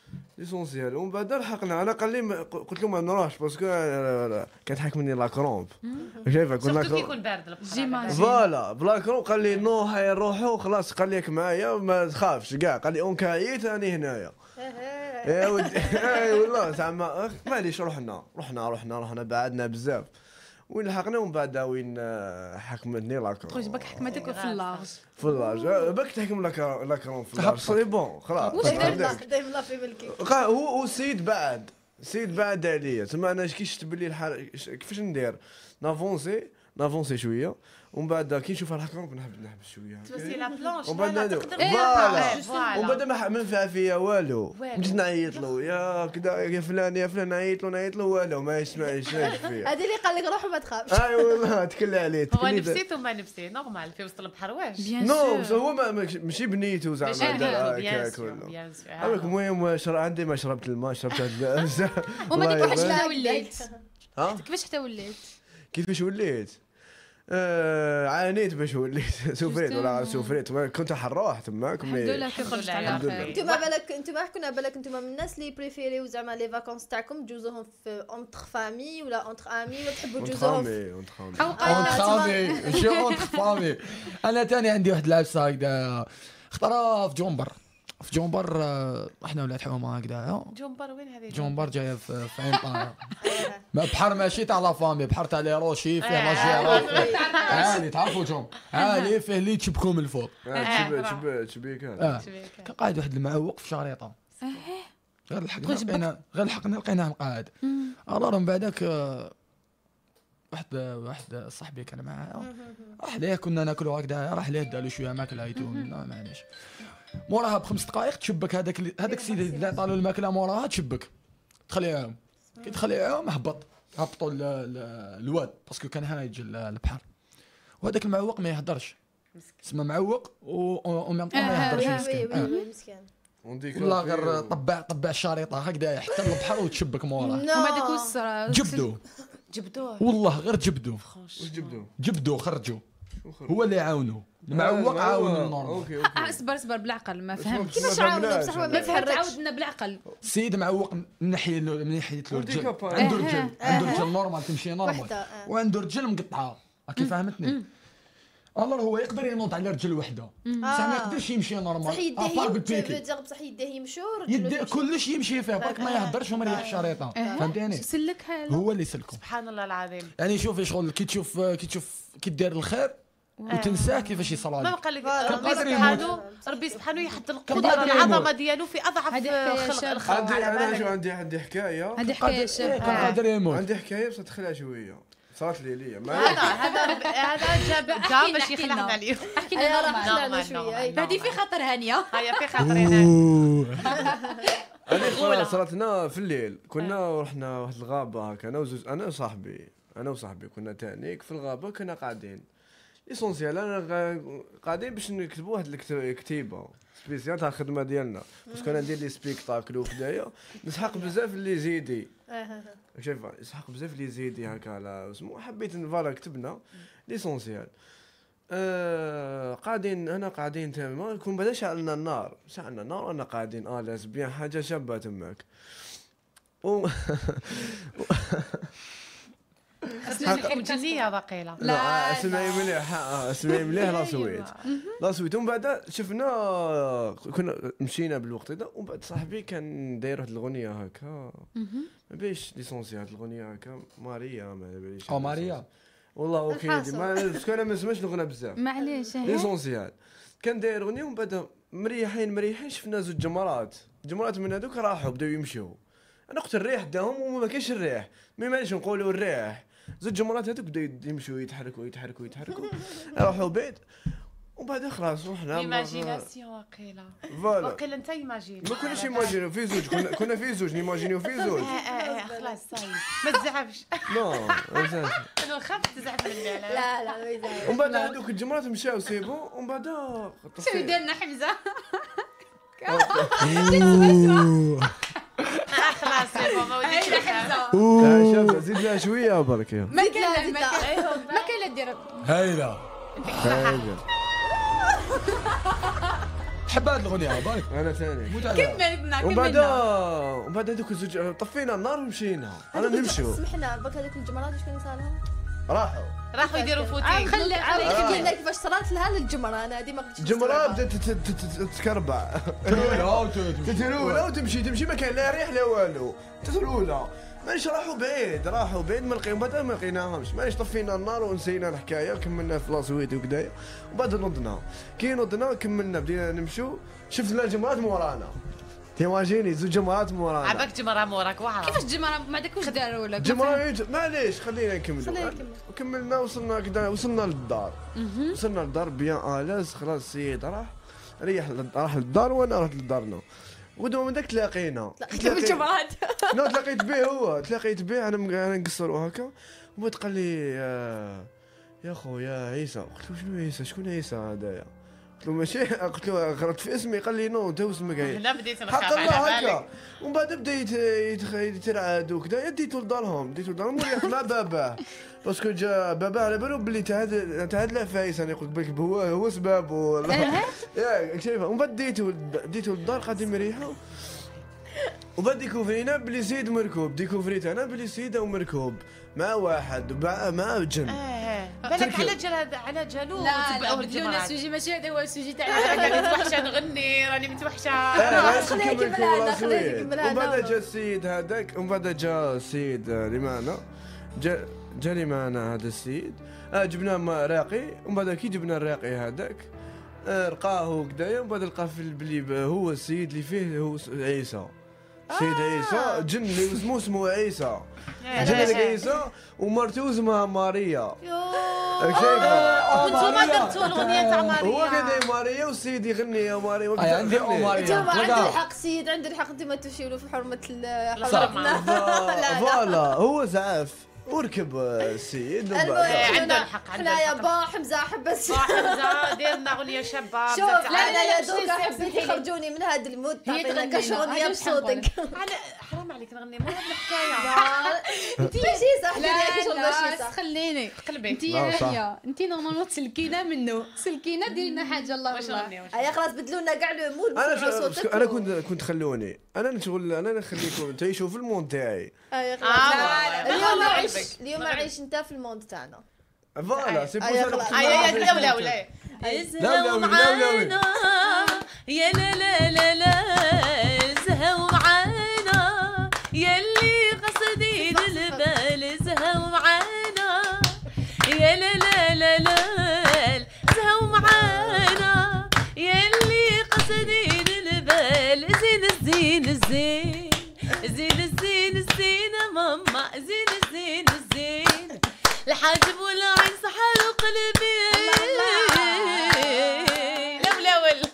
ليسونسيال. ومن بعد لحقنا انا قال لي قلت له ما نروحش باسكو كانت حاكمني لا كرومب شايفه كنا سورتو كيكون بارد البحر جيماجين. فوالا بلا كرومب. قال لي نو هاي نروحوا خلاص قال لك معايا ما تخافش كاع. قال لي اون كايت راني هنايا يا ودي اي والله زعما معليش رحنا رحنا رحنا رحنا بعدنا بزاف وين لحقنا. ومن بعد وين حكمتني لاكرون خويا باك حكمتك في اللارج. في اللاج باك تحكم لاكرون في اللاج سي بون خلاص. واش دايما دايما في ملكي هو هو السيد بعد السيد بعد عليا تما انا كي شفت باللي الحال كيفاش ندير نافونسي نافونسي شويه ومن بعد كي نشوف الحكرون نحب نحبس شويه توسي لا بلانش ومن بعد تقدر فوالا ومن بعد ما منفع فيا والو بديت نعيط له يا كذا يا فلان يا فلان نعيط له نعيط له والو ما يسمعش فيا. هذه اللي قال لك روح وما تخافش. اي والله تكلى عليه هو نفسيت وما نفسي نورمال في وسط البحر واش نو هو ماشي بنيته زعما بيان سور بيان سور. المهم عندي ما شربت الماء شربت هاد وما ديك واحد حتى وليت. ها كيفاش حتى وليت؟ كيفاش وليت؟ آه عانيت باش وليت سوفريت ولا سوفريت كنت حروح تماك الحمد لله كي خرجت على خير. انتوما بالك انتوما كنا بالك انتوما من الناس اللي بريفيريو زعما لي فاكونس تاعكم تجوزوهم في اونتر فامي ولا اونتر امي ولا تحبوا تجوزوهم في اونتر خامي اونتر خامي شو اونتر خامي. انا تاني عندي واحد العبسه هكذا خطره في جونبر في جونبر احنا ولاد حومه هكذا. جونبر وين هذه؟ جونبر جايه في في عين طاير ما بحر ماشي تاع لا فامي بحر تاع لي روشي فيه لا جيراف عالي تعرفوا جون عالي فيه اللي تشبكوا من الفوق. تشبي تشبي تشبي كان كان قاعد واحد المعوق في شريطه غير لحقنا لقينا غير لحقنا لقيناه قاعد. الور من بعدك واحد واحد صاحبي كان معايا راح ليه كنا ناكلوا هكذا راح ليه دالو شويه ماكله هيتون معليش موراها بخمس دقائق تشبك هذاك هذاك السيد اللي عطالو الماكله موراها تشبك تخليهم كي تخليهم هبط هبطوا الواد باسكو كان هايج البحر وهذاك المعوق ما يهدرش اسمه معوق وميم طون ما يهدرش مسكين. والله غير طبع طبع الشريطه هكذا حتى البحر وتشبك موراه. وما ديك وسرا جبدوه جبدوه والله غير جبدوه واش جبدوه جبدوه خرجوا هو اللي عاونوا المعوق عاون النورمال. اوكي اوكي اصبر اصبر بالعقل ما فهمتش كيفاش عاونوا بصح ما ما فهمت تحركش. عاودنا بالعقل. السيد معوق من ناحيه من ناحيه الرجل عنده رجل عنده رجل نورمال تمشي نورمال وعنده رجل مقطعه راكي فهمتني. الله هو يقدر ينوض على رجل وحده بصح ما يقدرش يمشي نورمال بصح يديه بالبيكي بصح يديه يمشوا يديه كلش يمشي فيه برك ما يهدرش وما يريحش الشريطه فهمتيني. سلك هذا هو اللي يسلكم سبحان الله العظيم. يعني شوفي شغل كي تشوف كي تشوف كي دير الخير وتنساه كيفاش يصرى ما لك. قال لك كان ربي قادر سبحانه ربي سبحانه يحط القدره قادر العظمه يموت. ديالو في اضعف هذه حكاية خلق شابة. الخلق عندي على انا بالك. شو عندي عندي حكايه هذه حكايه كان شابه. قادر يموت. عندي حكايه بس تخلع شويه صارت لي ليا ما هذا هذا هذا جاب جاب باش يخلعنا عليه. احكي أيا لنا راح نورمال. طلعنا شويه. هذه في خطر هانيه. هيا في خاطري هنا. انا صارت لنا في الليل كنا رحنا واحد الغابه هكا انا وزوج انا وصاحبي انا وصاحبي كنا تانيك في الغابه كنا قاعدين ليسونسيال انا قاعدين باش نكتبوا واحد الكتيبه سبيسيال تاع الخدمه ديالنا باش كنا ندير لي سبيكتاكل وكدايا نسحق بزاف اللي زيدي شايف يسحق بزاف اللي زيدي هكا على اسمو حبيت فوالا كتبنا ليسونسيال آه قاعدين انا قاعدين تما يكون بدا شعلنا النار شعلنا النار وانا قاعدين اه لاز بيان حاجه شابه تماك و اسمعكم جنيه باقيله. لا اسمعي مليح اسمعي مليح لا سويت لا سويت ومن بعد شفنا كنا مشينا بالوقت هذا ومن بعد صاحبي كان داير واحد الاغنيه هكا ما بيش ليسونسي هاد الاغنيه هكا ماريا ما باليش او ماريا والله اوكي دي ما باسكو انا ما نسمعش الاغنيه بزاف معليش ليسونسيال كان داير اغنيه ومن بعد مريحين مريحين شفنا زوج جمرات جمرات من هذوك راحوا بداو يمشيو انا قلت الريح داهم وما كاينش الريح ما مانيش نقولوا الريح زوج جمرات هذوك بداو يمشيو يتحركوا يتحركوا يتحركوا راحوا بعيد وبعد خلاص رحنا ايماجيناسيون واقيلا فوالا واقيلا انت ايماجين ما كناش ايماجينيو في زوج كنا كنا في زوج نيماجينيو في زوج خلاص صايب ما تزعفش نو انا خاف تزعف مني على لا لا ما يزعل. ومن بعد هذوك الجمرات مشاو سيبو ومن بعد شو دارنا حمزه خلاص يا ماما وديك حمزه شوف زيد لها شويه برك يا ما كان ما كان ما كان لا دير هايله تحب هذه الاغنيه بالك انا ثاني كملنا ومن بعد كملنا ومن بعد هذوك الزوج طفينا النار ومشينا انا نمشيو سمحنا بك هذوك الجمرات شكون صارهم؟ راحوا راحوا يديروا فوتين. خلي خلي لنا كيفاش صرات لها للجمره انا هذه ما قلتش الجمرة بدات تت- تت- تتكربع تتلولى وتمشي تمشي ما كان لا ريح لا والو تتلولى مانيش راحوا بعيد راحوا بعيد ما لقينا بعد ما لقيناهمش مانيش طفينا النار ونسينا الحكايه وكملنا في لاسويت وكدايا وبعد نضنا كي نضنا كملنا بدينا نمشوا شفنا الجمرات مورانا تيماجيني زوج جمرات مورانا عباك جمره موراك واعره. كيفاش الجمره ما عندك واش داروا لك جمرة معليش خلينا نكملوا خلينا نكمل. وكملنا وصلنا كدا وصلنا للدار وصلنا للدار بيان الاز خلاص السيد راح ريح راح للدار وانا رحت لدارنا ودوما من داك تلاقينا لا بالجمرات نو تلاقيت به هو تلاقيت به انا انا نقصروا هكا وما قال لي آه، يا خويا عيسى قلت له شنو عيسى شكون عيسى هذايا قلت له ماشي قلت له غلطت في اسمي قال لي نو انت اسمك عيسى هنا بديت نخاف حق الله على هكا بالك. ومن بعد بدا يت- يتخ- يترعد وكذا ديتو لدارهم ديتو لدارهم وريح مع باباه باسكو جا باباه على بالو بلي تعاد تعاد لا فايس انا قلت بالك هو هو سبابه ياك شايفه ومن بعد ديتو ديتو للدار قاعدين مريحه وبعد ديكوفرينا بلي سيد مركوب ديكوفريت انا بلي سيد ومركوب مع واحد مع مع جن اه بالك على جال على جالو لا لا تبعوه بدلونا الجمرات. السوجي ماشي هذا هو السوجي انا تاعنا راني متوحشه نغني راني متوحشه. خليها يكملها لنا، خليها يكملها ومن بعد لنا. جا السيد هذاك ومن بعد جا السيد اللي معنا جا جا اللي معنا هذا السيد آه جبنا ما راقي ومن بعد كي جبنا الراقي هذاك آه رقاه وكدايا ومن بعد لقى في البلي هو السيد اللي فيه هو س- عيسى سيد عيسى جن اللي اسمه اسمه عيسى جن اللي عيسى ومرته اسمها ماريا راك شايفه وانتوما درتوا الاغنيه تاع ماريا. هو كذا ماريا والسيد يغني يا ماريا أي عندي أم ماريا. انتم عندي تلقى. الحق سيد عندي الحق انتم ما تمشيوا له في حرمه ال- صح. حرمتنا لا لا فوالا هو زعف وركب السيد ومن المهم بعد عنده الحق، عنده حنايا الحق. با حمزه حبس صح حمزه ديرنا اغنيه شابه. شوف بزاف انا تاع- يا شوف، دوكا شوف، حبيت سمحيلي. يخرجوني من هذا المود هي تعطينا تغني كشغل لنا، يا هذا واش حنقول. بصوتك على حرام عليك نغني مو هاد الحكايه. انت ماشي صح لا ديري كشغل ماشي لا صح خليني قلبي انت لا، صح. يا انت نورمالمون تسلكينا منه سلكينا ديري لنا حاجه الله واش الله نغني واش هيا خلاص بدلوا لنا كاع لو مود انا بسرعة شو- صوتك انا و- كنت كنت خلوني انا نشغل انا نخليكم تعيشوا في الموند تاعي هيا آه، خلاص لا، لا، اليوم لا، عيش قلبك. اليوم عيش انت في الموند تاعنا فوالا سي بو أي سا خلاص. اي اي لا ولا ولا لا، لا، لا، لا. يا لا لا لا لا زهوا معانا يلي قصدين البال زهوا معانا يا لا لا لا لا زهوا معانا يلي قصدين البال زين الزين الزين زين الزين الزين ماما زين الزين الزين الحاجب والعين سحر قلبي لا ولا ولا.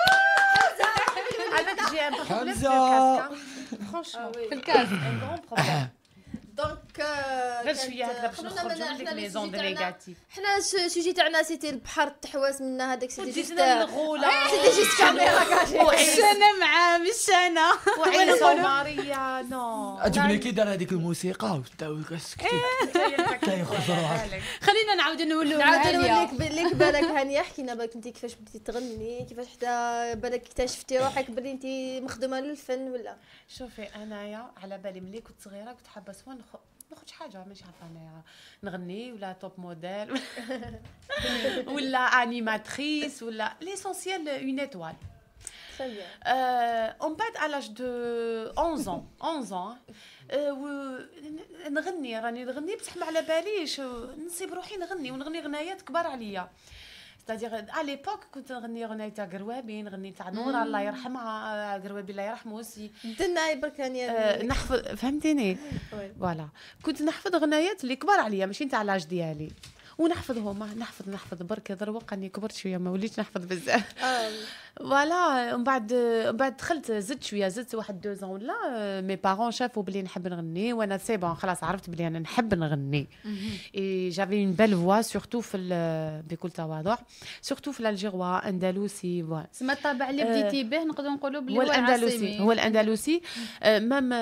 هذاك جي ان بروبليم في حمزة. الكاسكا فرونشمون في الكاس ان غون بروبليم. دونك غير شويه هكذا باش نخرجوا من ديك لي زون دو نيجاتيف. حنا السوجي تاعنا سيتي البحر التحواس منا هذاك سيتي جيست جيتنا الغوله سيتي جيست كاميرا كاشي مش انا معاه مش انا وعيسى وماريا نو. عجبني كي دار هذيك الموسيقى وتاوي كسكتي كاين خسرات. خلينا نعاود نولوا نعاود لهانية. نوريك بالك بالك هانيه حكينا بالك انت كيفاش بديتي تغني كيفاش حتى بالك اكتشفتي روحك بلي انت مخدومه للفن ولا شوفي انايا على بالي ملي كنت صغيره كنت حابه سوا نخ... نخرج حاجه ماشي عارفه انايا نغني ولا توب موديل ولا انيماتريس ولا ليسونسيال اون ايطوال. très bien Euh, on بعد à l'âge de onze ans onze ans آه، و- ن- نغني راني نغني بصح ما على باليش نصيب روحي نغني ونغني غنايات كبار عليا. ستادير على ليبوك كنت نغني غنايه تاع قروابي نغني تاع نورا الله يرحمها قروابي الله يرحمه سي دنا بركانيه آه، نحفظ فهمتيني فوالا كنت نحفظ غنايات اللي كبار عليا ماشي نتاع لاج ديالي ونحفظهم نحفظ نحفظ برك دروك راني كبرت شويه ما وليتش نحفظ بزاف فوالا ومن بعد من بعد دخلت زدت شويه زدت واحد دو زون ولا مي بارون شافوا بلي نحب نغني وانا سي بون خلاص عرفت بلي انا نحب نغني اي جافي اون بيل فوا سورتو في ال- بكل تواضع سورتو في الجيروا اندلسي فوالا سما الطابع اللي بديتي به نقدروا نقولوا بلي هو هو الاندلسي العاصمي. هو الاندلسي آه، مام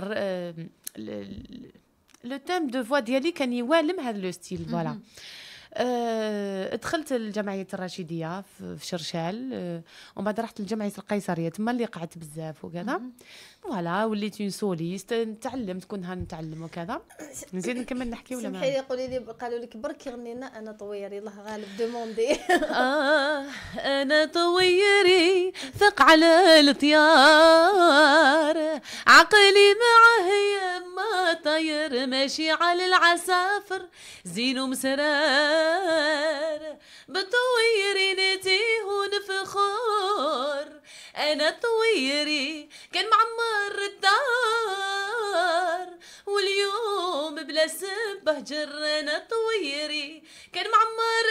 لو تيم دو فوا ديالي كان يوالم هذا لو ستيل فوالا أه دخلت لجمعيه الرشيديه في في شرشال، أه ومن بعد رحت لجمعيه القيصريه تما اللي قعدت بزاف وكذا. فوالا وليت اون سوليست، تعلمت كنها نتعلم وكذا. نزيد نكمل نحكي ولا ما؟ سمحي لي قولي لي، قالوا لك برك غني لنا انا طوير، يلاه غالب دوموندي. آه أنا طويري ثق على الطيار، عقلي معه يما طاير ماشي على العسافر، زين ومسرار بطويري نتيه ونفخر. أنا طويري كان معمر الدار، واليوم بلا سب هجر. أنا طويري كان معمر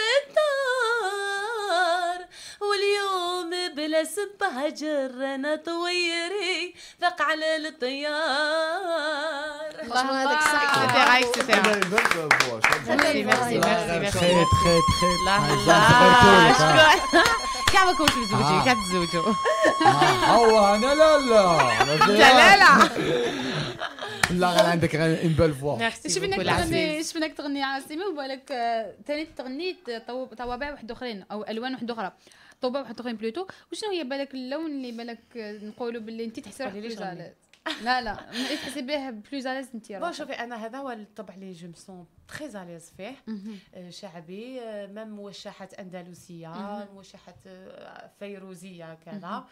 الدار، واليوم بلا سب هجر. أنا طويري ثق على الطيار. الله هذاك صح. ميرسي ميرسي ميرسي. خيط خيط خيط. لا لا شكون كاع ما كنتش مزوجين، كاع تزوجوا. هو انا لا لا لا لا لا غير عندك اون بال فوا. شفناك تغني شفناك تغني عاصمه، وبالك ثاني تغنيت طوابع واحد اخرين او الوان واحده اخرى، طوابع واحد اخرين بلوتو. وشنو هي بالك اللون اللي بالك نقولوا باللي انت تحسي روحك بلوز على؟ لا لا ما تحسي به بلوز على انت روحك؟ بون شوفي انا هذا هو الطبع اللي جو مسون تري اليز فيه. شعبي ميم موشحات اندلسيه، موشحات فيروزيه كذا.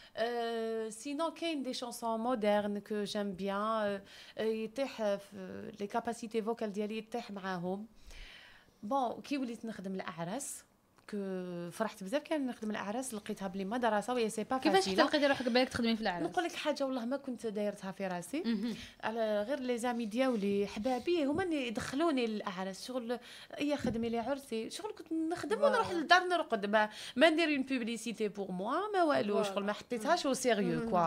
سينو كاين دي شانسون مودرن كو جيم بيان، يطيح لي كاباسيتي فوكال ديالي يطيح معاهم. بون كي وليت نخدم الاعراس فرحت بزاف، كان نخدم الاعراس لقيتها بلي ما دراسه وهي سي با فاسيل. كيفاش لقيتي روحك بالك تخدمي في الاعراس؟ نقول لك حاجه والله ما كنت دايرتها في راسي، على غير لي زامي ديالي حبابي هما اللي يدخلوني للاعراس. شغل هي خدمي لي عرسي، شغل كنت نخدم ونروح للدار نرقد، ما, ما ندير اون بوبليسيتي بور موا ما والو، شغل ما حطيتهاش او سيريو كوا.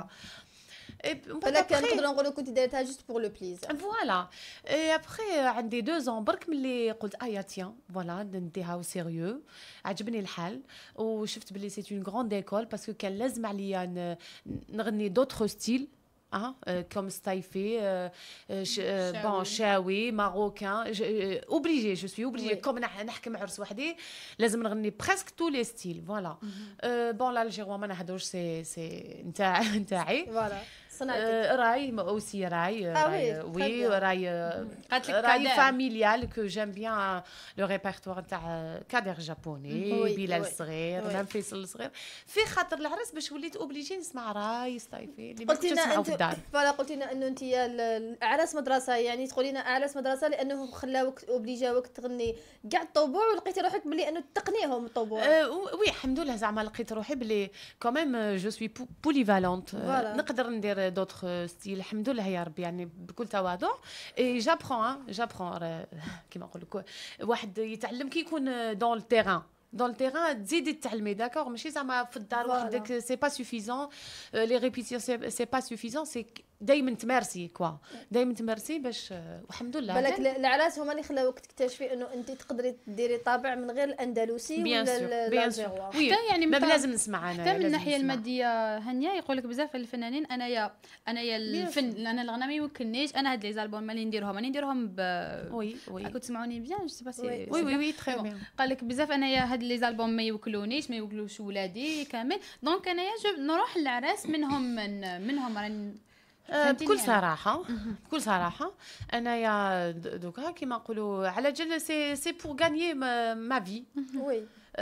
فلا كنقدروا نقولوا كنت دايرتها جوست بور لو بليزير. فوالا اي ابخي عندي دو زون برك ملي قلت ايا تيان فوالا نديها سيريو، عجبني الحال وشفت بلي سي اون غروند ايكول باسكو كان لازم عليا نغني دوطخ ستيل اه كوم ستايفي بون شاوي ماروكان اوبليجي جو سوي اوبليجي كوم نحكم عرس وحدي لازم نغني بريسك تو لي ستيل فوالا. بون الجيروا ما نهضرش سي سي نتاع نتاعي فوالا صنعتك. راي اوسي راي راي وي راي قالت لك راي فاميليال كو جيم بيان لو ريبرتوار تاع كادر جابوني بلال الصغير مام فيصل الصغير، في خاطر العرس باش وليت اوبليجي نسمع راي ستايفي اللي ما كنتش نسمعو في الدار. فوالا قلتي لنا انه انت الاعراس مدرسه، يعني تقولي لنا اعراس مدرسه لانه خلاوك اوبليجاوك تغني كاع الطبوع ولقيتي روحك بلي انه تقنيهم الطبوع. أه وي الحمد لله زعما لقيت روحي بلي كوميم جو سوي بوليفالونت، نقدر ندير دوطخ ستيل الحمد لله يا ربي، يعني بكل تواضع. اي جابخون جابخون كيما نقول لك واحد يتعلم كي يكون دون التيران دون التيران تزيدي تعلمي داكوغ، ماشي زعما في الدار وحدك سي با سوفيزون، لي ريبيتيسيون سي با سوفيزون، سي دائما تمارسي كوا دائما تمارسي باش والحمد لله. بالك العراس هما اللي خلاوك تكتشفي انه انت تقدري ديري طابع من غير الاندلسي ولا الجيروا. حتى يعني ما لازم نسمع انا حتى من الناحيه الماديه هنيه يقول لك بزاف الفنانين انايا انايا الفن انا الغنى ما يمكننيش، انا هاد لي زالبوم مالي نديرهم ماني نديرهم ب وي وي كنت تسمعوني بيان جو سي با سي وي وي وي تري بيان. قال لك بزاف انايا هاد لي زالبوم ما يوكلونيش ما يوكلوش ولادي كامل، دونك انايا نروح للعراس منهم من منهم راني بكل صراحه بكل صراحه انايا دوكا كيما نقولوا على جال سي سي بور غانيي ما في. وي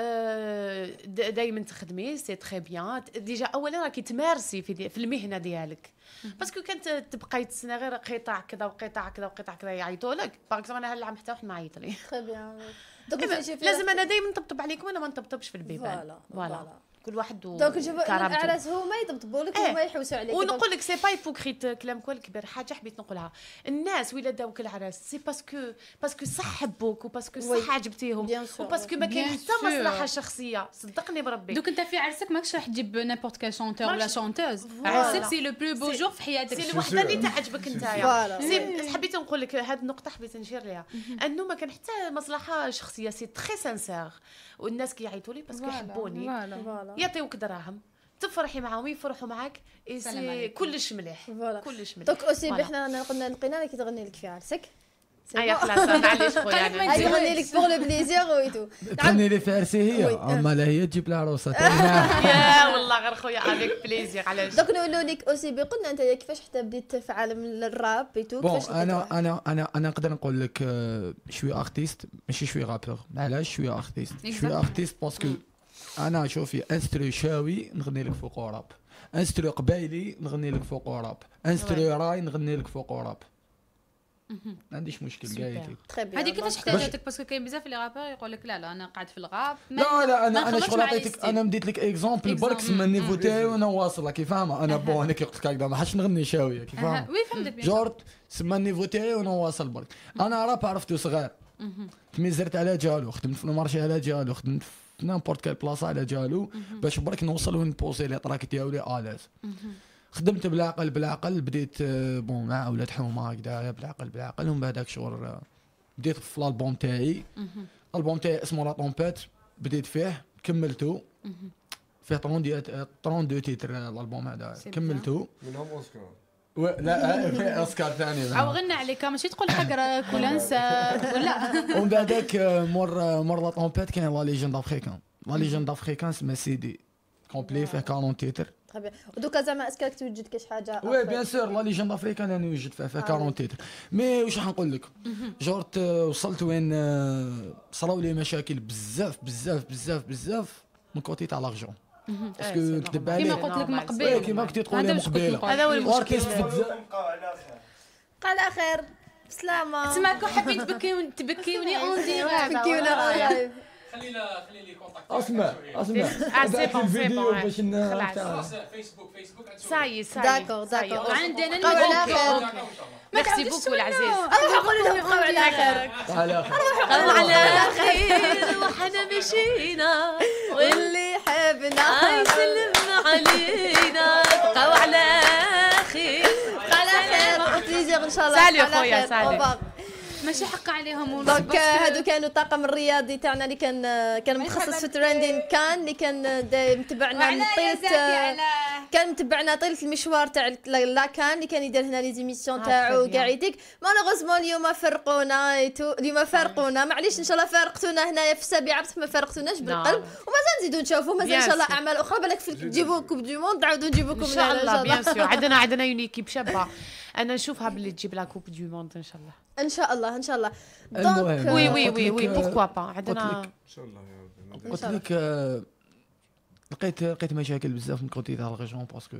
دائما تخدمي سي تري بيان، ديجا اولا راكي تمارسي في, في المهنه ديالك، باسكو كانت تبقاي تسنى غير قطع كذا وقطع كذا وقطع كذا يعيطوا لك باغ اكزومبل انا هالعام حتى واحد ما عيط لي. تري بيان. لازم انا دائما نطبطب عليكم وانا ما نطبطبش في البيبان. فوالا كل واحد و دونك شوف الاعراس هما يطبطبوا لك وهما يحوسوا عليك. ونقول لك سي با هيبوكريت كلام كل كبير، حاجه حبيت نقولها الناس ولا داوك العراس سي باسكو باسكو صح حبوك وباسكو صح عجبتيهم وباسكو ما كاين حتى مصلحه شخصيه، صدقني بربي. دوك انت في عرسك ماكش راح تجيب نيمبورت كال شونتور ولا شونتوز، عرسك سي لو بلو بو جور في حياتك، سي الوحده اللي تعجبك نتايا. سي حبيت نقول لك هذه النقطه حبيت نشير ليها، انه ما كان حتى مصلحه شخصيه، سي تري سانسير، والناس كيعيطوا لي باسكو يحبوني يعطيوك دراهم تفرحي معاهم يفرحوا معاك، كلش مليح كلش مليح. دونك اوسي حنا قلنا لقينا لك تغني لك في عرسك ايا خلاص معليش خويا انا هاي تغني لك بوغ لو بليزير ويتو. تغني لي فارسي هي وي. اما لا هي تجيب العروسه يا والله غير خويا افيك بليزير علاش دوك نقولوا لك اوسي بي قلنا انت كيفاش حتى بديت في عالم الراب بيتو بون كيفاش انا انا انا انا نقدر نقول لك آه، شوي ارتيست ماشي شوي رابور. علاش شوي ارتيست؟ شوي ارتيست باسكو انا شوفي انسترو شاوي نغني لك فوق راب، انسترو قبايلي نغني لك فوق راب، انسترو راي نغني لك فوق راب. ما عنديش مشكل قايتي. هذه كيفاش احتاجتك باسكو كاين بزاف لي رابور يقول لك لا لا انا قاعد في الغاب لا لا انا انا شغل مع عطيتك الستيل. انا مديت لك اكزومبل برك سما النيفو تاعي وانا واصل كي فاهمه انا بون انا كي قلت لك هكذا ما حش نغني شاويه كي فاهمه. وي فهمتك بيان. جورت سما النيفو تاعي وانا واصل برك. انا راب عرفته صغير تميزرت على جالو، خدمت في المارشي على جالو، خدمت في نامبورت كال بلاصه على جالو باش برك نوصل وين نبوزي لي طراك ديالي الاز. خدمت بالعقل بالعقل بديت آه، بون مع ولاد حومه هكذايا بالعقل بالعقل ومن بعدك شغل آه، بديت في الالبوم تاعي. الالبوم تاعي اسمه لا طومبيت بديت فيه كملته فيه اثنين وثلاثين تيتر الالبوم هذا كملته منهم اوسكار. و... لا فيه اوسكار ثاني. او غنى عليك ماشي تقول حقرك ولا نساك ولا. ومن بعدك آه، مور مور لا طومبيت كاين لا ليجند افريكان. لا ليجند افريكان اسمها سيدي كومبلي فيه أربعين تيتر. ودوكا زعما اسكاك توجد كاش حاجه وي بيان سور لا ليجند افريكان انا نوجد فيها فيها أربعين تيتر. مي واش راح نقول لك جورت آه، وصلت وين آه، صراو لي مشاكل بزاف بزاف بزاف بزاف من كوتي تاع لارجون باسكو نكذب كيما عليك. قلت لك من وي قبل كيما كنتي تقولي هذا من واش كنت قبيله نقول. هذا هو المشكل. واركيست بزاف. قال اخر بسلامه تسمعكم حابين تبكيوني تبكيوني اون ديريكت. كيولا خلينا خلي لي كونتاكت. اسمع اسمع آه، سي بعث بون، سي الفيديو بون، باش خلاص. ن فيسبوك فيسبوك ساي ساي داكور داكور عندي انا قول على نبكي. خير. ميرسي بوكو العزيز. اروح اقول لهم بقاو على خير. على خير. قالوا على خير وحنا مشينا واللي حبنا يسلم علينا بقاو على خير. على خير بليزير ان شاء الله. سالي على خويا، خير. سالي. أوبا. ماشي حق عليهم والله. دونك هادو كانوا الطاقم الرياضي تاعنا اللي كان كان متخصص في ترندين كان اللي كان دا- متبعنا من طيله كان متبعنا طيله المشوار تاع لا كان اللي كان يدير هنا لي زيميسيون تاعو كاع يديك. مالوغوزمون اليوم فرقونا ايتو اليوم فرقونا معليش ان شاء الله فارقتونا هنايا في السابعه بصح ما فارقتوناش بالقلب ومازال نزيدو نشوفوا مازال ان شاء الله اعمال اخرى بالك في تجيبوا كوب دو موند نعاودوا نجيبوكم ان شاء الله بيان سور عندنا عندنا اون ايكيب شابه انا نشوفها باللي تجيب لا كوب دو موند ان شاء الله. ان شاء الله ان شاء الله. المهم. وي وي قلت وي لك، وي آه، بوركوا با قلت عندنا لك ان شاء الله يا ربي. قلت لك آه، لقيت لقيت مشاكل بزاف من كوتي تاع الريجون باسكو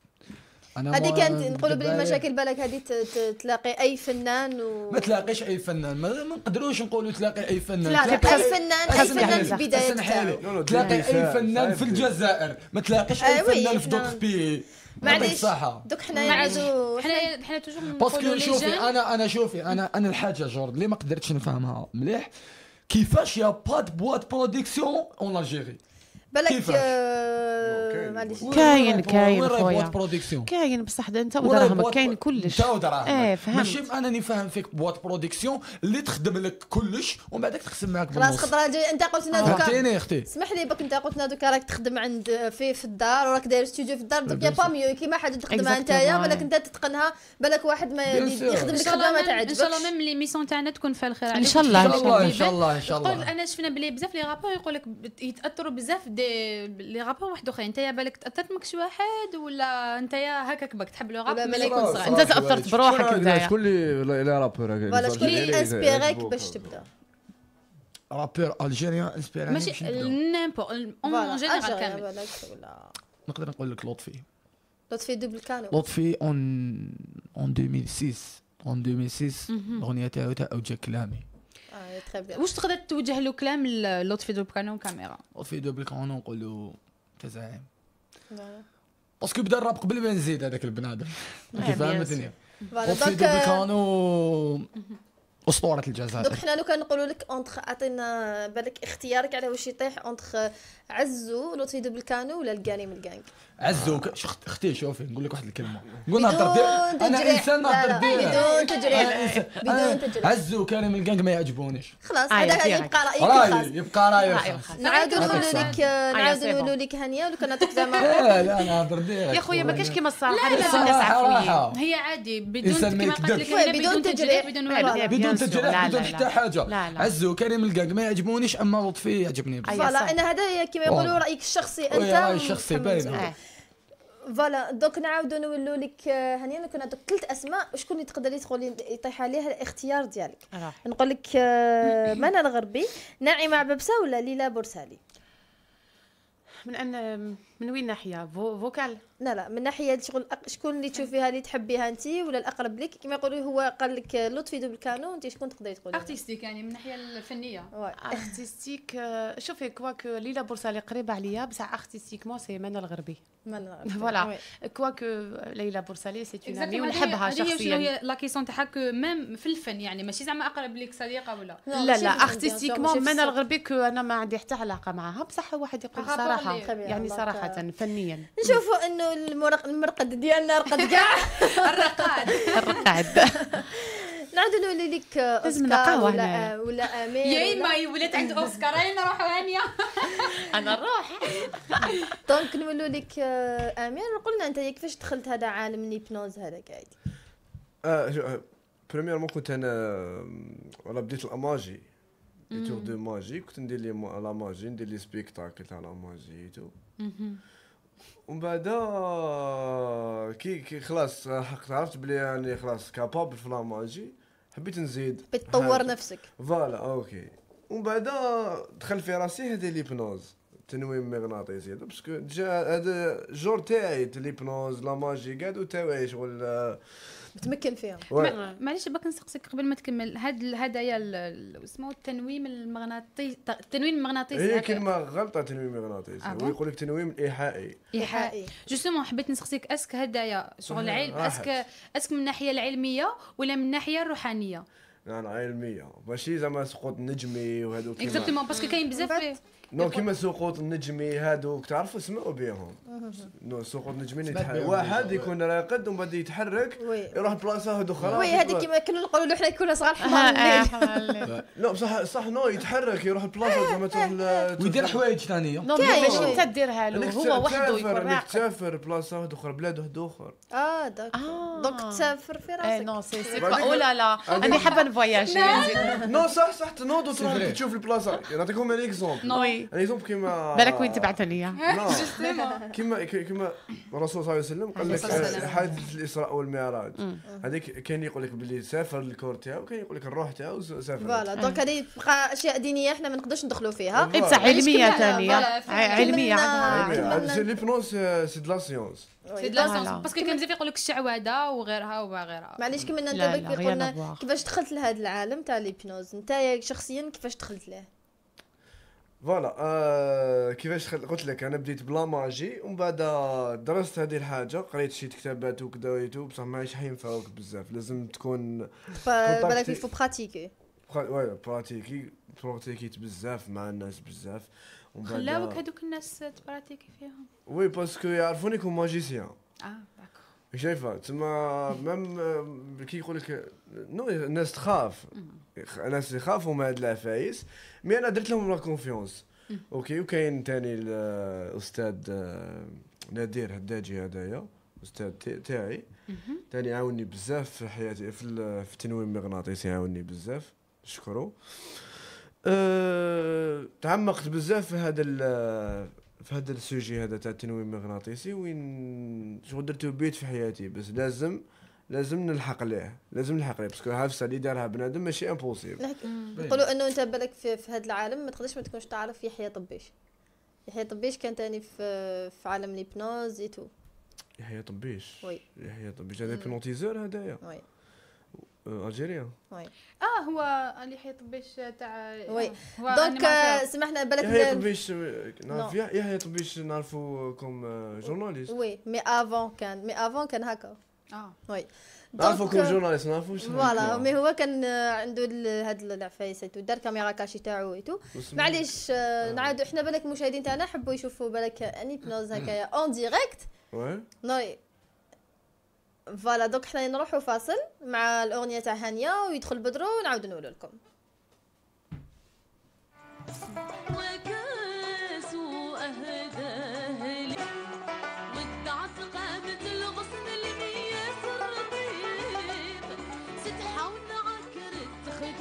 انا هذه ما كانت نقولوا بلي نكذب عليك. المشاكل بالك هذه ت- ت- تلاقي اي فنان و ما تلاقيش اي فنان ما ما نقدروش نقولوا تلاقي اي فنان تلاقي اي فنان اي خاصة فنان في نحل. البدايه حسن حالي. تاعو. لا، لا، تلاقي تلاقي اي فنان صعيب. في الجزائر ما تلاقيش آه، اي وي، فنان في إحنا- دوطخ بي معليش صح دوك حنايا عادو حنا حنا توجور باسكو نقولوا لي شوفي جون انا انا شوفي انا انا الحاجه جورد اللي ما قدرتش نفهمها مليح كيفاش يا باد بوات برودكسيون اون الجيري بالك كيفاش؟ آه، كاين. معليش كاين كاين وين راهي خويا بوات برودكسيون كاين بصح انت ودراهمك كاين كلش. انت ودراهمك ايه فهمت. ماشي انني فاهم فيك بوات برودكسيون اللي تخدم لك كلش ومن بعدك تقسم معاك خلاص بالنص خطره جاي انت قلت لنا دوكا فهمتيني اختي اسمح لي بك انت قلت لنا دوكا راك تخدم عند في في الدار وراك داير استوديو في الدار دوك يا با ميو كيما حاجه تخدمها نتايا Exactement. بالك انت تتقنها بالك واحد ما Bien يدي- sûr. يخدم ان لك شاء خدمه ما الله ميم- ان شاء الله تعجبكش. ميم ليميسيون تاعنا تكون فيها الخير إن عليك. شاء الله، إن تشوف شاء الله. لي ان شاء الله ان شاء قول الله انا شفنا بلي بزاف لي رابور يقول لك يتاثروا بزاف دي لي رابور واحد اخرين انت يا بالك تاثرت ماكش واحد ولا انت يا هكاك باك تحب لو راب ولا ملي بالك يكون صغير. صغير. انت تاثرت بروحك نتايا. شكون اللي لا رابور فوالا شكون اللي انسبيريك باش تبدا رابور الجيريان انسبيراني باش ماشي نبداو. نيمبو اون جينيرال أجر يا كامل. بالك ولا نقدر نقول لك لطفي لطفي دوبل كانو لطفي اون اون ألفين وستة اون ألفين وستة الاغنيه تاعو تاع اوجا كلامي اه تري بيان. واش تقدر توجه له كلام لطفي دوب كانون كاميرا. لطفي دوبل كانو نقولوا تزعيم باسكو بدا الراب قبل ما نزيد هذاك البنادم كيف فهمتني فوالا لطفي دونك دوبل كانو اسطوره الجزائر دوك حنا لو كان نقولوا لك اونتخ عطينا بالك اختيارك على واش يطيح اونتخ عزو لطفي دوبل كانو ولا الكاني من الكانج. عزو ك- شخت- اختي شوفي نقول لك واحد الكلمه نقول نهضر بدون دير انا تجريح. انسان لا، نهضر لا، دير بدون تجريح. أنا إنسان- بدون أنا تجريح. عزو كان من الكانج ما يعجبونيش خلاص آه، هذا يا يبقى رايك الخاص. رايي يبقى رايي رأيي الخاص. الخاص. نعاودو هذاك نقولوا صح. لك نعاودو سي بون. نقولوا لك هانيه ولو كانت زعما لا لا انا نهضر دير يا خويا ما كاش كيما الصراحه لا، اللي لا، الناس صراحة، عفويين. راحة. هي عادي بدون إنسان ما كما قالت لك يكذبش. هنا بدون بدون تجريح. تجريح بدون لا، والو. لا، بدون انت سور. جريح لا، بدون لا، حتى لا. حاجه. لا، لا. عزو كريم القاق ما يعجبونيش، اما لطفي يعجبني بزاف. أي فوالا صح. انا هذا كيما يقولوا والله. رايك الشخصي انت وي، راي الشخصي ومحمد باين. زهر. آه. فوالا دوك نعاودوا نولوا لك آه، هنيا كنا دوك ثلاث اسماء شكون اللي تقدري تقولي يطيح عليها الاختيار ديالك. راح. نقول لك آه، منى الغربي، ناعمه عبابسه ولا ليلى بورسالي؟ من ان من وين ناحيه فو فوكال؟ لا لا من ناحيه شغل أق- شكون اللي تشوفيها اللي تحبيها انت ولا الاقرب لك كما يقولوا هو قال لك لطفي دوبل كانو انت شكون تقدري تقولي؟ ارتستيك يعني من الناحيه الفنيه. واي. ارتستيك آه، شوفي كواك ليلى بورسالي قريبه عليا بصح ارتستيكمون سي منى الغربي. منى فوالا وي. كواك ليلى بورسالي سي اون امي Exactement. ونحبها هذه هي شنو شخصيا. هي لا كيسيون تاعها كو ميم في الفن يعني ماشي زعما اقرب لك صديقه ولا لا ماشي لا في الفن، ارتستيكمون ماشي في منى الصوت. الغربي كو انا ما عندي حتى علاقه معها بصح واحد يقول رابور صراحه اللي- يعني الله صراحه يبارك. فنيا. نشوفوا انه المرق... المرقد ديالنا رقد كاع. الرقاد. الرقاد. نعاودوا نولي لك لازمنا اوسكار قهوة ولا هنايا. ولا امير يا ولا- اما ولات عند اوسكار اين نروحوا هانيه. انا نروح. دونك نولوا لك آه، امير قلنا انت كيفاش دخلت هذا عالم الهيبنوز هذا قاعد؟ اه شو- آه، بريميرمون كنت انا ولا بديت الاماجي لي تور دو ماجي، كنت ندير لي ما- لا ماجي، ندير لي سبيكتاكل تاع لا ماجي تو. ومن بعد آه، كي كي خلاص حقت عرفت بلي يعني خلاص كابابل في لا ماجي، حبيت نزيد بتطور حاجة. نفسك. فوالا اوكي. ومن بعد دخل في راسي هذا ليبنوز تنويم مغناطيسي، باسكو جا هذا جور تاعي ليبنوز لا ماجي قعدوا تاعي شغل آه، متمكن فيهم. وي. ما- معليش باك نسقسيك قبل ما تكمل هاد ال- هدايا ال- ال- اسمه التنويم المغناطيسي التنويم المغناطيسي هي هكا. كلمة غلطة تنويم مغناطيسي، آه هو بون؟ يقول لك تنويم إيحائي. ايحائي. جوستومون حبيت نسقسيك اسك هدايا شغل آه، العلم راحت. اسك اسك من الناحيه العلميه ولا من الناحيه الروحانيه؟ يعني علمية ماشي زعما سقوط نجمي وهذوك كيما اكزاكتومون باسكو كاين بزاف بعد- نو كيما سقوط النجمي هذوك تعرفوا اسمعوا بهم. نو سقوط نجمي سمعت يتحرك بهم واحد ديجا. يكون راقد ومن بعد يتحرك وي يروح بلاصة هذو خلاص. وي هذا كيما كنا نقولوا له حنا كنا صغار حمار الليل. لا بصح صح نو يتحرك يروح بلاصة زعما تروح ل- ويدير حوايج ثانيه. نو كاين. ماشي انت ديرها له انك هو وحده تسافر يكون انك راقد. تسافر بلاصة واحدة اخرى بلاد واحدة اخرى. اه دونك آه. دونك تسافر في اي نو راسك. سي سي بعدين- او لا لا انا حابه نفواياجي. نو صح صح تنوض وتروح vrai. تشوف البلاصة. نعطيكم ان اكزومبل. وي ان اكزومبل كيما بالك وين تبعثني اياه. لا كيما كيما الرسول صلى الله عليه وسلم قال لك عليه الصلاة حادث الاسراء والمعراج، هذيك كان يقول لك باللي سافر الكور تاعو، كان يقول لك الروح تاعو سافر. فوالا دونك هذه تبقى اشياء دينيه احنا ما نقدرش ندخلوا فيها. فوالا. اي بصح علميه كملنا- ثانيه فوالا، فهمت. علميه كملنا- عندها. كملنا- سي ليبنوز سي دو لا سيونس. سي دو لا فوالا. سونس باسكو كاين بزاف يقول لك الشعوذه وغيرها وغيرها. معليش كملنا لا، انت لا، بك rien à قلنا voir. كيفاش دخلت لهذا العالم تاع الهيبنوز انت شخصيا كيفاش دخلت له؟ فوالا آه كيفاش خل- قلت لك انا بديت بلا ماجي ومن بعد درست هذه الحاجه، قريت شي كتابات وكذا ويتو، بصح ماهيش حينفعوك بزاف، لازم تكون بالك يفو براتيكي. بخ- وي براتيكي براتيكيت بزاف مع الناس بزاف. ومن بعد- خلاوك هذوك الناس تبراتيكي فيهم. وي باسكو يعرفوني كوم ماجيسيان. اه داكور. شايفه تما ميم كي يقول لك نو الناس تخاف، الناس يخافوا من هاد العفايس، مي انا درت لهم لا كونفيونس. اوكي وكاين ثاني الاستاذ آه، نادر هداجي هدايا استاذ تي- تاعي ثاني عاوني بزاف في حياتي في ال- في التنويم المغناطيسي، عاوني بزاف نشكرو. أه تعمقت بزاف في هذا ال- في هذا السوجي هذا تاع التنويم المغناطيسي، وين شغل درتو بيت في حياتي، بس لازم لازم نلحق ليه، لازم نلحق ليه باسكو هافسه اللي دارها بنادم ماشي امبوسيبل. يقولوا انه انت بالك في, في هذا العالم ما تقدرش ما تكونش تعرف يحيى طبيش. يحيى طبيش كان تاني في في عالم الهيبنوز ايتو. يحيى طبيش وي يحيى طبيش هذا بينوتيزور هذايا وي آه، الجيريان. وي اه هو اللي حيطبش تاع وي. آه، هو دونك أنا ما آه، سمحنا بالك يحيى ال- طبيش نعرف يحيى طبيش نعرفو كوم آه، جورناليست، وي مي افون كان مي افون كان هكا. اه وي نعرفو كوم دونك، جورناليست نعرفوش. فوالا مي هو كان آه، عنده ال- هاد العفايس ايتو دار كاميرا كاشي تاعو ايتو. معليش آه، نعاودوا احنا بالك المشاهدين تاعنا حبوا يشوفوا بالك ان هيبنوز هكايا اون ديريكت. وي نوي فوالا دوك حنا نروحوا فاصل مع الاغنيه تاع هانيه ويدخل بدرو ونعاودوا نقول لكم. وكاس وأهداه لي ودعت قامت الغصن المياس الرطيب ستحاول عكرت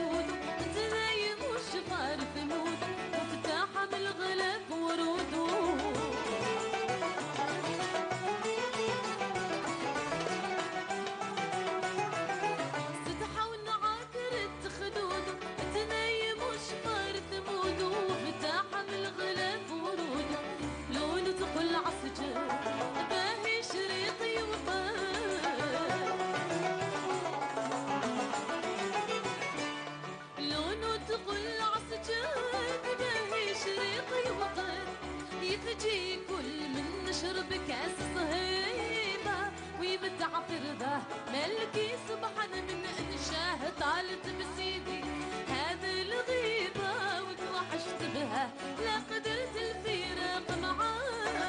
عقربه ملكي سبحان من انشاه طالت بسيدي هذه الغيبه وتوحشت بها لا قدرت الفراق معاه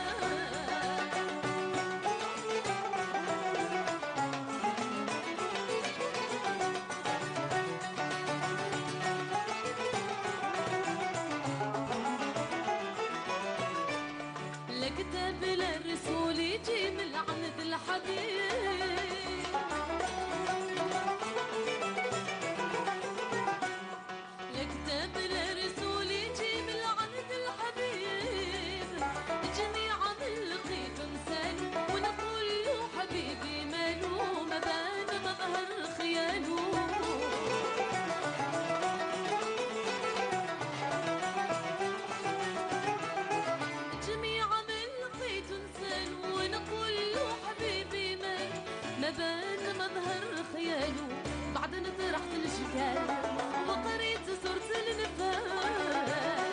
كتاب للرسول يجي من عند الحبيب الكتاب للرسول يجي من عند الحبيب جميع من لقيت مثال ونقول له حبيبي ماله ما بان مظهر خياله بان مظهر خياله بعد طرحت الاشكال وقريت صورة النفال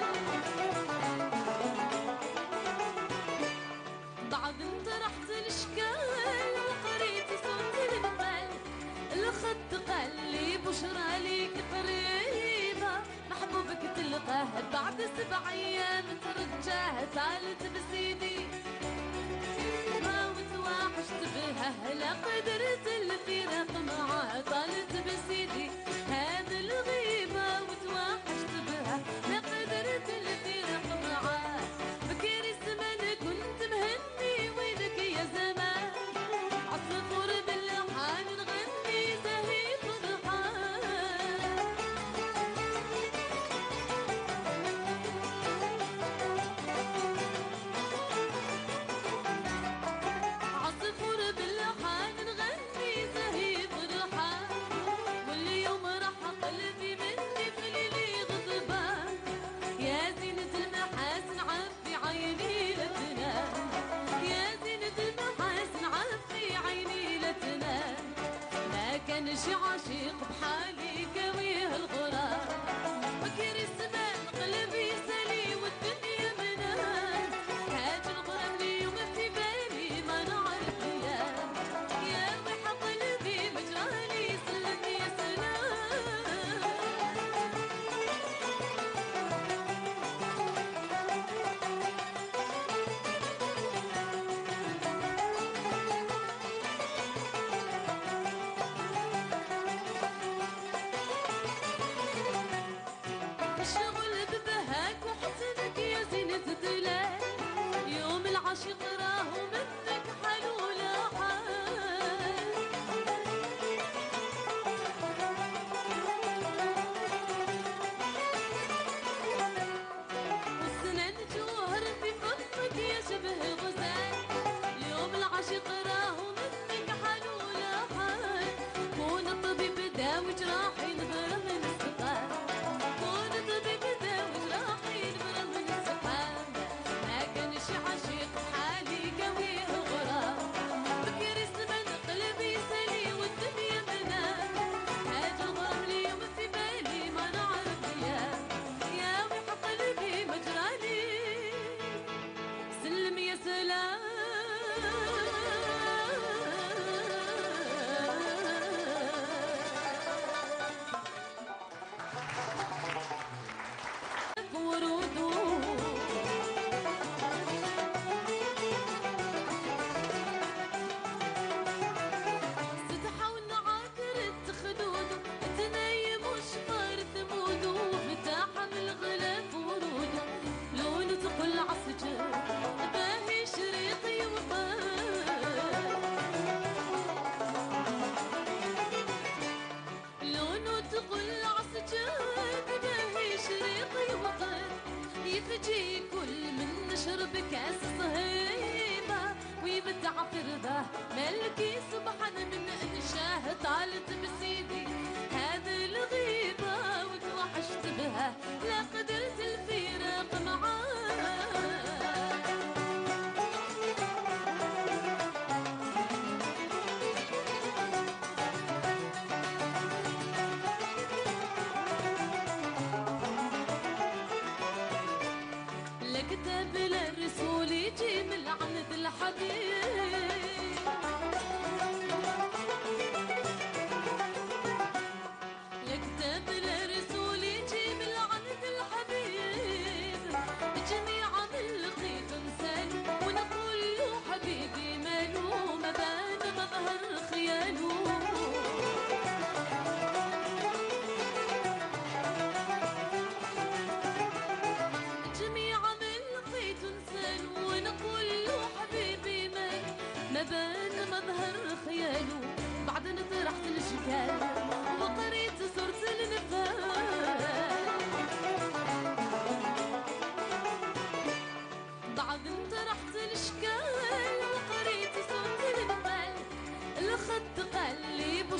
بعد طرحت الاشكال وقريت صورة النفال الخط قال لي بشرى ليك قريبة محبوبك تلقاه بعد سبع ايام ترجاه طالت بسيدي وحشت بها لا قدرت الفراق معاه طالت بسيدي هذه الغيبة وتوحشت بها لا قدرت الفراق معاه بكير الزمان كنت مهني وينك يا زمان عصفور باللحان نغني زهيد فرحان عصفور باللحان نغني زهيد فرحان واللي يوم راح قلبي مني في ليلي غضبان يا زينة المحاسن عفي عيني لا تنام يا زينة المحاسن عفي عيني لا تنام ما كانش عاشق بحالي كويه الغرام بكير الزمان قلبي سلي والدنيا منام هاج الغرام اليوم في بالي ما نعرف ايام يا ويح قلبي مجرالي سلم يا سلام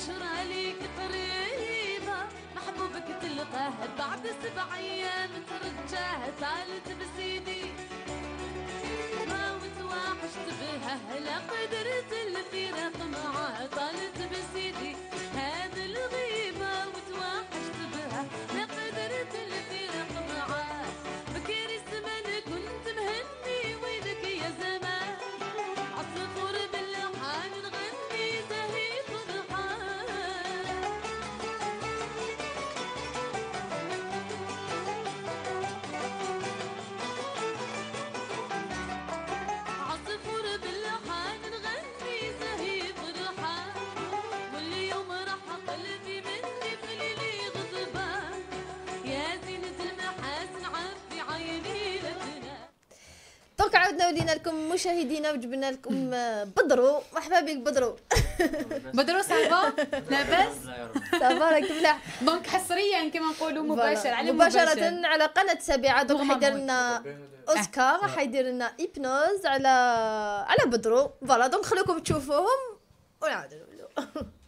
بشرى ليك قريبة محبوبك تلقاه بعد سبع أيام ترجاه طالت بسيدي ما وتوحشت بها لا قدرت الفراق معاه طالت بسيدي هذه الغيبة وتوحشت بها لا قدرت الفراق معاه بكير الزمن كنت مهني وينك يا زمان عصفور باللحان نغني زهي فرحان عصفور باللحان نغني زهي فرحان واليوم راح قلبي مني في ليلي غضبان يا زينة المحاسن عبي عيني لتنا دونك عاودنا ولينا لكم مشاهدينا وجبنا لكم آه، بدرو. مرحبا بك بدرو. بدرو صافا لاباس. صافا راك ملاح. دونك حصريا كما نقولوا مباشر على مباشرة مباشر على قناة سابعة. دونك مغمى حيدير لنا اوسكار، حيدير لنا ايبنوز على على بدرو. فوالا دونك خليكم تشوفوهم ونعاودوا نقولوا.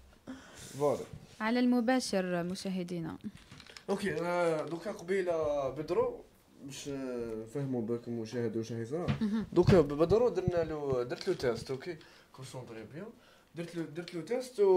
فوالا على المباشر مشاهدينا. اوكي انا دوكا قبيله بدرو باش نفهموا بالك المشاهد وشاهدنا. دوكا بدرو درنا له درت له تيست. اوكي كونسونطري بيان. درت له درت له تيست و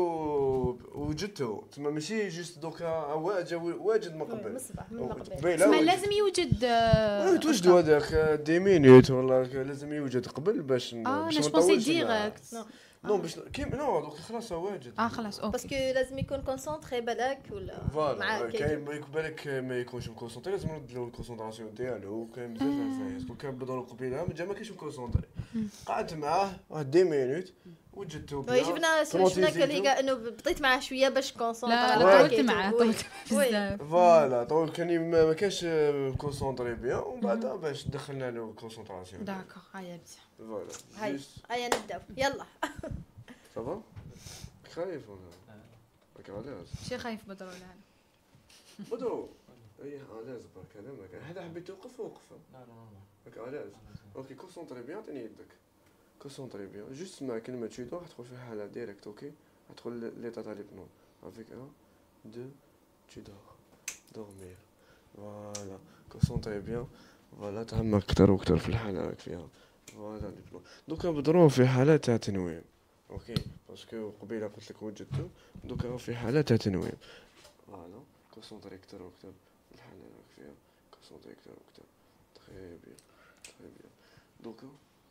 وجدته تما ماشي جوست دوكا واجد واجد من قبل. من الصباح من قبل. قبيله تسمى واجد. لازم يوجد آه، توجدوا هذاك دي مينوت ولا لازم يوجد قبل باش ن- اه باش انا ما جبونسي نطولش ديريكت. نو باش كيم نو دوك خلاص واجد. اه خلاص اوكي. باسكو لازم يكون كونسونطري بالك ولا فوالا معاك كاين ما يكون بالك ما يكونش مكونسونطري لازم نرد له الكونسونطراسيون ديالو. كاين بزاف الفايز كون كان بدرو قبيله ما جا ما كاينش مكونسونطري. قعدت معاه واحد دي مينوت وجدته وي جبنا شفنا كليكا انه بديت معاه شويه باش كونسونطري لا على لا حكايته. طولت معاه وي. طولت وي. بزاف. فوالا طول كان ما ما كانش كونسونطري بيان ومن بعد باش دخلنا له الكونسونطراسيون. داكور هيا بزاف. فوالا هاي هيا نبداو يلا. صافا خايف ولا راك علاش شي خايف بدرو لا بدرو اي علاش برك انا ما كان هذا حبيت توقف وقف. لا لا لا راك علاش. اوكي كونسونطري بيان عطيني يدك كونسونطري بيان جوست مع كلمه تشيدو راح تدخل في حاله ديريكت. اوكي تدخل ليطا تاع ليبنون افيك ان دو tu dors dormir فوالا كونسونطري بيان. فوالا تعمق اكثر واكثر في الحاله راك فيها. فوالا دوكا بدرو في حاله تاع تنويم. اوكي باسكو قبيله قلت لك وجدته دوكا راهو في حاله تاع تنويم. فوالا كونسونطري اكثر واكثر في الحاله راك فيها. كونسونطري اكثر واكثر. تري بيان تري بيان. دوكا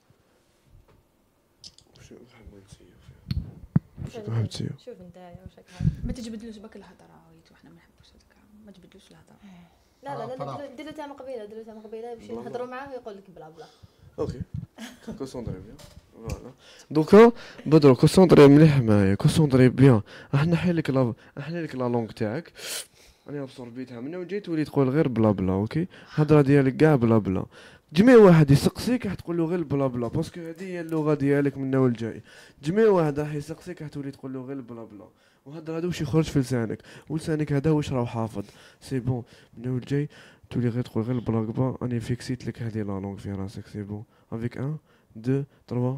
شنو حاب نسيو فيها شنو حاب نسيو. شوف انت واش راك ما تجبدلوش بك الهضره ويت وحنا ما نحبوش هذاك ما تجبدلوش الهضره. لا لا آه، لا فراغ. دير له تاع قبيله دير له تاع قبيله باش بلا. نهضروا معاه ويقول لك بلا بلا. اوكي كونسونطري بيان. فوالا دوكا بدرو كونسونطري مليح معايا كونسونطري بيان. راح نحي لك لا نحي لك لا لونغ تاعك انا ابسوربيتها منها وجيت وليت تقول غير بلا بلا. اوكي الهضره ديالك كاع بلا بلا. جميع واحد يسقسيك راح تقول له غير بلا بلا باسكو هذه هي اللغه ديالك من النوع الجاي. جميع واحد راح يسقسيك راح تولي تقول له غير بلا بلا. وهذا هذا واش يخرج في لسانك ولسانك هذا واش راهو حافظ. سي بون من النوع الجاي تولي غير تقول غير بلا بلا. اني فيكسيت لك هذه لا لونغ في راسك. سي بون افيك واحد اثنين ثلاثة.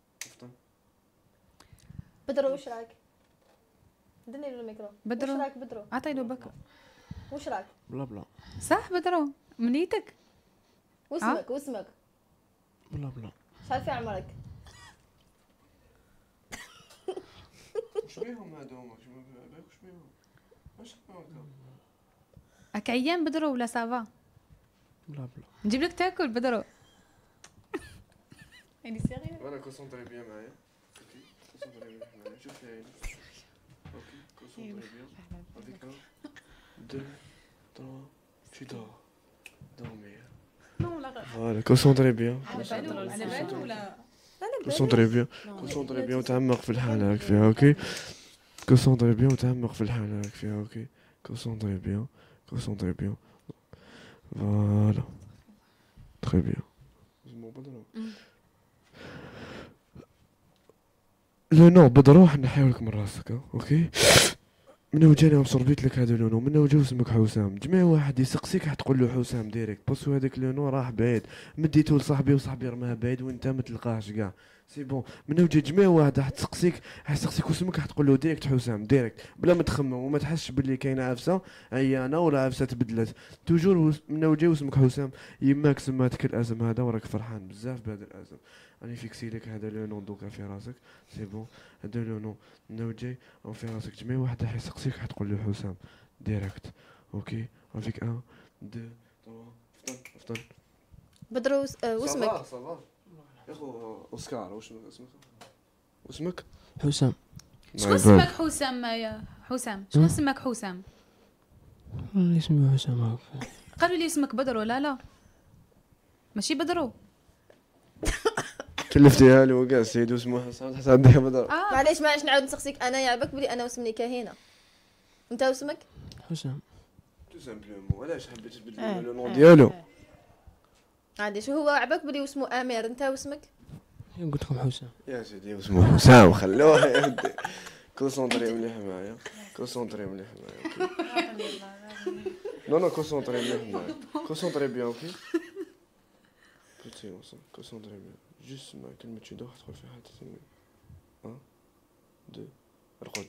بدرو واش راك؟ دني له الميكرو. بدرو. واش راك بدرو؟ عطيلو بك واش راك؟ بلا بلا صح بدرو منيتك. واسمك واسمك بلا بلا. شحال في عمرك؟ واش بيهم هادوما واش بيهم واش بيهم راك عيان بدرو ولا صافا؟ بلا بلا. نجيب لك تاكل بدرو. يعني سيريو. انا كونسونطري بيان معايا. اوكي كونسونطري بيان معايا شوف لي اوكي كونسونطري بيان افيك ان دو تروا tu dors dormir. فوالا كونسونطري بيان على بالو على بالو ولا كونسونطري بيان كونسونطري بيان وتعمق في الحاله راك فيها. اوكي كونسونطري بيان وتعمق في الحاله راك فيها. اوكي كونسونطري بيان كونسونطري بيان. فوالا تري بيان. لو نو بدرو راح نحيولك من راسك. ها؟ اوكي من هو جاني صربيت لك هذا لونو من هو جا اسمك حسام. جميع واحد يسقسيك راح تقول له حسام ديريكت باسكو هذاك لونو راه بعيد مديتو لصاحبي وصاحبي رماه بعيد وانت ما تلقاهش كاع. سي بون من وجه جميع واحد راح تسقسيك راح تسقسيك واسمك راح تقول له ديريكت حسام ديريكت بلا ما تخمم وما تحسش باللي كاينه عفسه عيانه ولا عفسه تبدلت توجور من وجه واسمك حسام يماك سماتك الازم هذا وراك فرحان بزاف بهذا الازم راني فيكسي لك هذا لو نون دوكا في راسك سي بون هذا لو نون من وجه او في راسك جميع واحد راح يسقسيك راح تقول له حسام ديريكت اوكي رافيك واحد اثنين ثلاثة فطن فطن بدرو واسمك صافا يا خو اوسكار واش اسمك واسمك حسام. شكون سماك حسام يا حسام؟ شكون سماك حسام؟ والله اسمي حسام هاك. قالوا لي اسمك بدرو. لا لا ماشي بدرو. كلفتيها لي وكاع السيد اسمه حسام حتى عندها بدر. اه معليش معليش نعاود نسقسيك انا يعبك بلي انا واسمني كاهنه انت واسمك حسام. تو سامبلومون علاش حبيت تبدل لو نون ديالو عادي شو هو عبك بلي واسمه امير انت واسمك قلت لكم حسام. يا سيدي اسمه حسام خلوه يا ودي كونسونطري مليح معايا كونسونطري مليح معايا نو نو كونسونطري مليح معايا كونسونطري بيان اوكي بوتي كونسونطري بيان جوست مع كلمة شي دوخ تدخل في حياتي ثانية ان دو رقد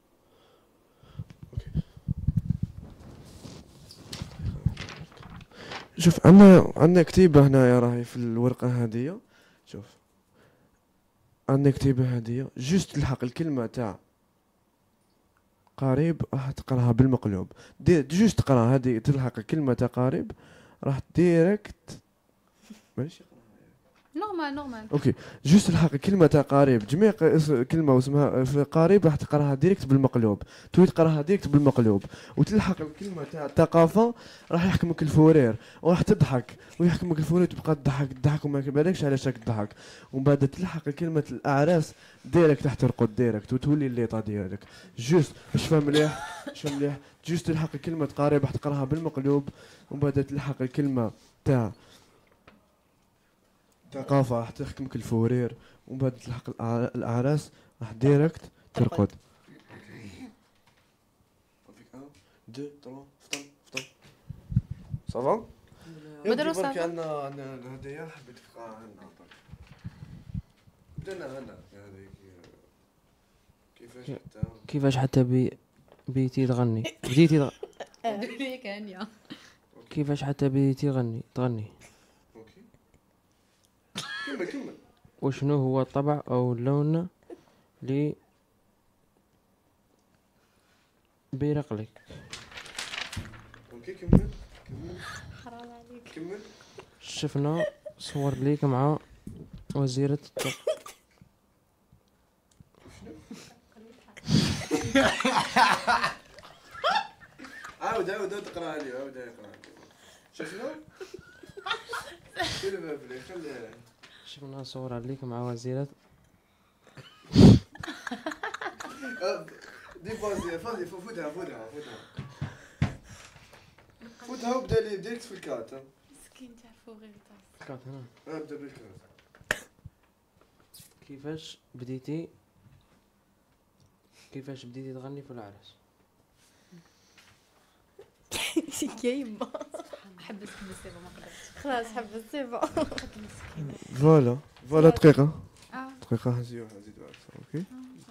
اوكي شوف عندنا عندنا كتيبة هنايا راهي في الورقة هذية شوف عندنا كتيبة هذية جوست تلحق الكلمة تاع قريب راح تقراها بالمقلوب دي جوست تقرا هذه تلحق الكلمة تاع قريب راح ديريكت ماشي نورمال نورمال. اوكي جوست الحق كلمه تاع قريب جميع كلمه واسمها في قريب راح تقراها ديريكت بالمقلوب تريد تقراها ديريكت بالمقلوب وتلحق الكلمه تاع الثقافه راح يحكمك الفورير وراح تضحك ويحكمك الفورير تبقى تضحك تضحك وما بالكش علاش راك تضحك ومن بعد تلحق كلمه الاعراس ديريكت راح ترقد ديريكت وتولي الليطه ديالك جوست واش فاهم مليح واش فاهم مليح جوست تلحق كلمه قريب راح تقراها بالمقلوب ومن بعد تلحق الكلمه تاع ثقافة راح تحكمك الفورير ومن بعد تلحق الأع- الأعراس راح ديريكت ترقد. دو تروا فطن فطن صافا؟ بدرو صافا. عندنا عندنا هدايا حبيت تبقى عندنا بدينا هنا هذيك كيفاش حتى كيفاش حتى بي بيتي تغني بديتي تغ... ليك هانيه. كيفاش حتى بيتي تغني تغني اوكي كمل كمل وشنو هو الطبع او اللون اللي بيرق لك؟ اوكي كمل كمل حرام عليك كمل شفنا صور ليك مع وزيرة الطب. عاود عاود تقرا لي عاود اقرا شفنا كلمة بلي خلي شفنا صور ليك مع وزيرة دي بازي فازي فوتها فوتها فوتها فوتها وبدا لي ديريكت في الكات مسكين تعرفوا غير طاس. كات هنا. ابدا بالكات كيفاش بديتي كيفاش بديتي تغني في العرس؟ يا يما حبس حبس سيبا ما قدرتش. خلاص حبس سيبا فوالا فوالا دقيقة اه دقيقة هزيو هزيدو اوكي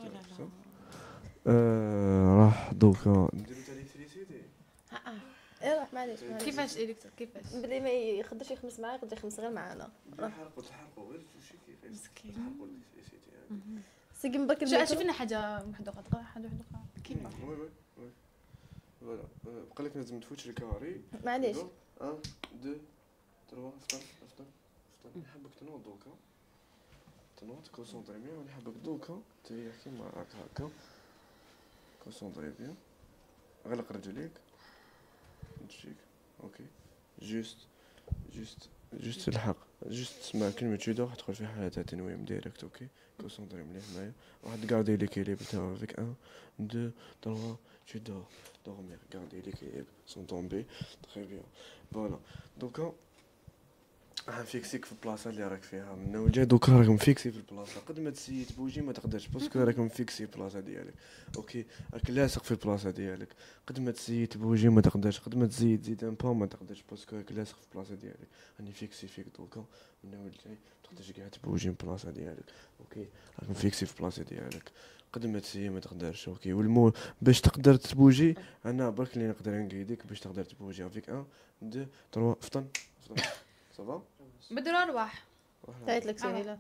آه، راح دوكا نديرو تاع الكتريسيتي ايه راح معليش معليش. كيفاش الكترو كيفاش بلي ما يقدرش يخمس معايا يقدر يخمس غير معانا تحرقوا تحرقوا غير شي كيفاش مسكين تحرقوا الكتريسيتي يعني سقي من برك شو الميكرو. شوف لنا حاجه محدوقه دقيقه حاجه محدوقه كيما وي وي وي فوالا بقى لك لازم تفوت الكاري معليش واحد اثنين ثلاثة فطن فطن فطن نحبك تنوض دوكا تنوض كونسونطري بيان ونحبك دوكا تريح كيما راك هكا كونسونطري بيان غلق رجليك تجيك اوكي جوست جوست جوست الحق جوست تسمع كلمة جودو راح تدخل في حالة تاع تنويم ديريكت اوكي كونسونطري مليح معايا راح تقاردي ليكيليبر تاعو افيك واحد اثنين ثلاثة tu dors, dormir, garder l'équilibre sans tomber, très bien. Voilà. Donc, غنفيكسيك في البلاصه اللي راك فيها من وجه دوك راك مفيكسي في البلاصه قد ما تسيت بوجي ما تقدرش باسكو راك مفيكسي البلاصه ديالك اوكي راك لاصق في البلاصه ديالك قد ما تسيت بوجي ما تقدرش قد ما تزيد زيد ان با ما تقدرش باسكو راك لاصق في البلاصه ديالك راني فيكسي فيك دوكا من اول جاي ما تقدرش كاع تبوجي من البلاصه ديالك اوكي راك مفيكسي في البلاصه ديالك قد ما تسيي ما تقدرش اوكي والمو باش تقدر تبوجي انا برك اللي نقدر نقيدك باش تقدر تبوجي افيك واحد اثنين ثلاثة فطن فطن صافا بدرو ارواح تعيط لك سهيله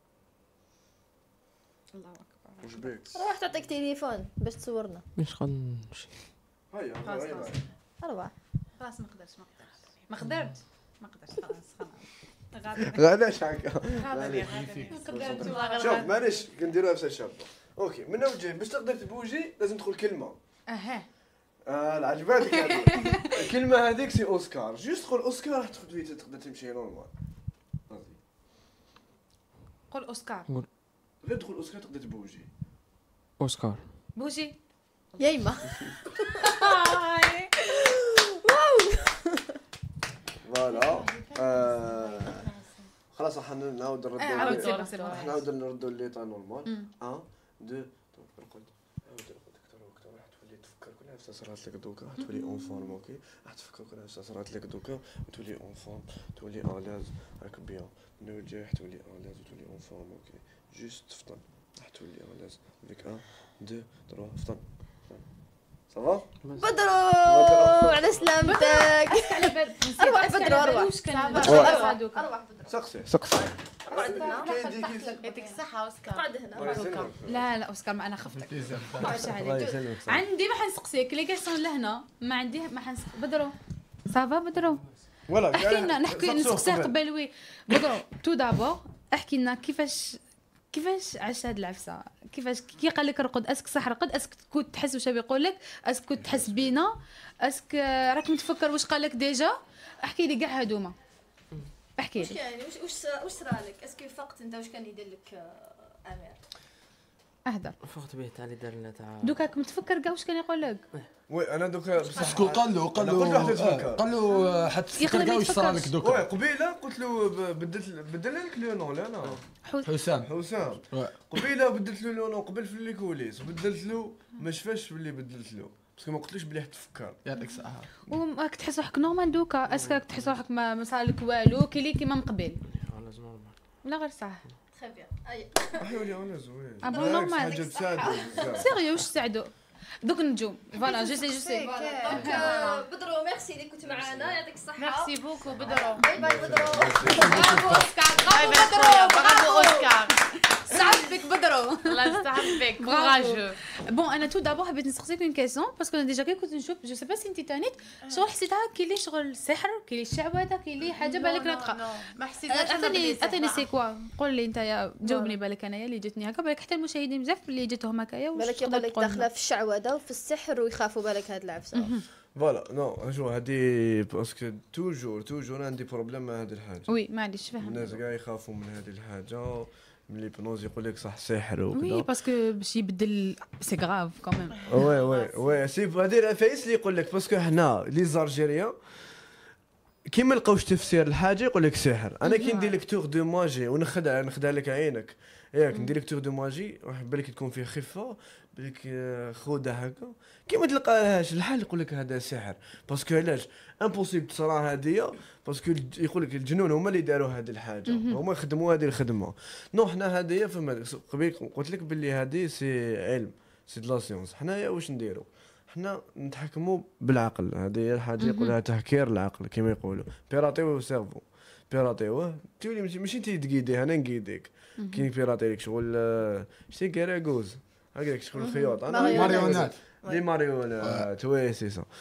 الله اكبر واش بيك روح تعطيك تليفون باش تصورنا مش غنمشي هيا خلاص هيا خلاص ارواح خلاص ما قدرتش ما قدرتش ما قدرتش ما قدرتش خلاص خلاص علاش هكا غادر يا غادر ما قدرتش والله شوف غير معليش كنديروها في شابه اوكي من اول جاي باش تقدر تبوجي لازم تدخل كلمه اها اه عجباتك هذه الكلمه هذيك سي اوسكار جوست تقول اوسكار راح تدخل تقدر تمشي نورمال قول اوسكار غير تدخل اوسكار تقدر تبوجي اوسكار بوجي يايما فوالا خلاص راح نعاود اه عاود نردو سيبو سيبو راح نعاود نردو ليطا نورمال واحد اثنين رقد عاود رقد اكثر واكثر راح تولي تفكر كل حاجه صارت لك دوكا راح تولي اون فورم اوكي راح تفكر كل حاجه صارت لك دوكا وتولي اون فورم تولي الاز راك بيان من اول جاي راح تولي الاز وتولي اون فورم اوكي جوست تفطن راح تولي الاز افيك واحد اثنين ثلاثة فطن صافا بدرو على سلامتك على بال أروح بدرو، أروح. واش كان أروح. دوكا اروح بدرو سقسي سقسي اقعد هنا كاين ديك يعطيك الصحه اوسكار اقعد هنا لا لا اوسكار ما انا خفتك واش الله عليك يسلمك عندي ما حنسقسيك لي كيسون لهنا ما عندي ما حنسق بدرو صافا بدرو ولا احكي لنا نحكي نسقسيه قبل وي بدرو تو دابور احكي لنا كيفاش كيفاش عشت هاد العفسه كيفاش كي قال لك رقد اسك صح رقد اسك كنت تحس واش بيقول لك اسك كنت تحس بينا اسك راك متفكر واش قال لك ديجا احكي لي كاع هادوما احكي واش لي يعني واش واش صرا- واش صرالك اسكو فقت انت واش كان يدير لك آه، امير اهدر فقت به تاع اللي دار لنا تاع دوكا راك متفكر كاع واش كان يقول لك وي انا دوكا بصح شكون قال له قال أنا قلت له له حتتفكر. آه، قال له حتفكر يقدر كاع ما واش صرا لك يتفكرش. وي دوكا قبيله قلت له ب- بدلت بدل لك لو نون لا لا حسام حسام وي. قبيله بدلت له لو نون قبل في لي كوليس بدلت له ما شفاش باللي بدلت له باسكو ما قلتلوش بلي حتفكر يعطيك الصحه وراك تحس روحك نورمال دوكا اسك راك تحس روحك ما ما صار لك والو كي لي كيما من قبل لازم نورمال ولا غير صح تري بيان اي حيولي انا زوين آه، بون، بالعكس، نورمال. حاجه تساعدو بزاف. سيريو واش ساعدو دوك النجوم فوالا جو سي جو سي دونك آه، بدرو ميرسي اللي كنت معنا يعطيك الصحه ميرسي بوكو بدرو باي باي بدرو برافو اوسكار باي برافو باي بدرو برافو اوسكار سعد بك بدرو الله يستحق بك برافو. كوراجو بون انا تو دابور حبيت نسقسيك اون كيسيون باسكو انا ديجا كي كنت نشوف جو سي با سي انت تانيت شغل حسيتها كي لي شغل سحر كي لي الشعوذه كي لي حاجه بالك ناطقه ما حسيتهاش أنا اعطيني بلي اعطيني سحر. سي كوا قول لي انت جاوبني بالك انايا اللي جاتني هكا بالك حتى المشاهدين بزاف اللي جاتهم هكايا واش بالك تقدر يقول لك تقول داخله في الشعوذه وفي السحر ويخافوا بالك هاد العفسه فوالا نو شو هادي باسكو توجور توجور عندي بروبليم مع هاد الحاجه وي معليش فاهم الناس كاع يخافوا من هذه الحاجه من ليبنوز يقول لك صح سحر وي وكذا باسكو باش يبدل سي غراف كوميم وي وي وي سي هذه العفايس اللي يقول لك باسكو حنا لي زالجيريان كي ما لقاوش تفسير الحاجه يقول لك سحر انا كي ندير لك تور دو ماجي ونخدع نخدع لك عينك ياك ندير لك تور دو ماجي راح بالك تكون فيه خفه بالك آه، خوده هكا كي ما تلقاهاش الحال يقول لك هذا سحر باسكو علاش امبوسيبل تصرا هذه باسكو الج- يقول لك الجنون هما اللي داروا هذه الحاجه هما خدموا هذه الخدمه نو حنا هذه فما قبيل قلت لك باللي هذه سي علم سي دو لا سيونس حنايا واش نديروا حنا نتحكموا بالعقل هذه هي الحاجه يقولها تهكير العقل كما يقولوا بيراتيو سيرفو بيراتيو تولي ماشي ماشي انت تقيدي انا نقيدك كي بيراتي لك شغل آه، شتي كراغوز هكاك شغل خيوط انا ماريونات لي ماريونات وي سي سا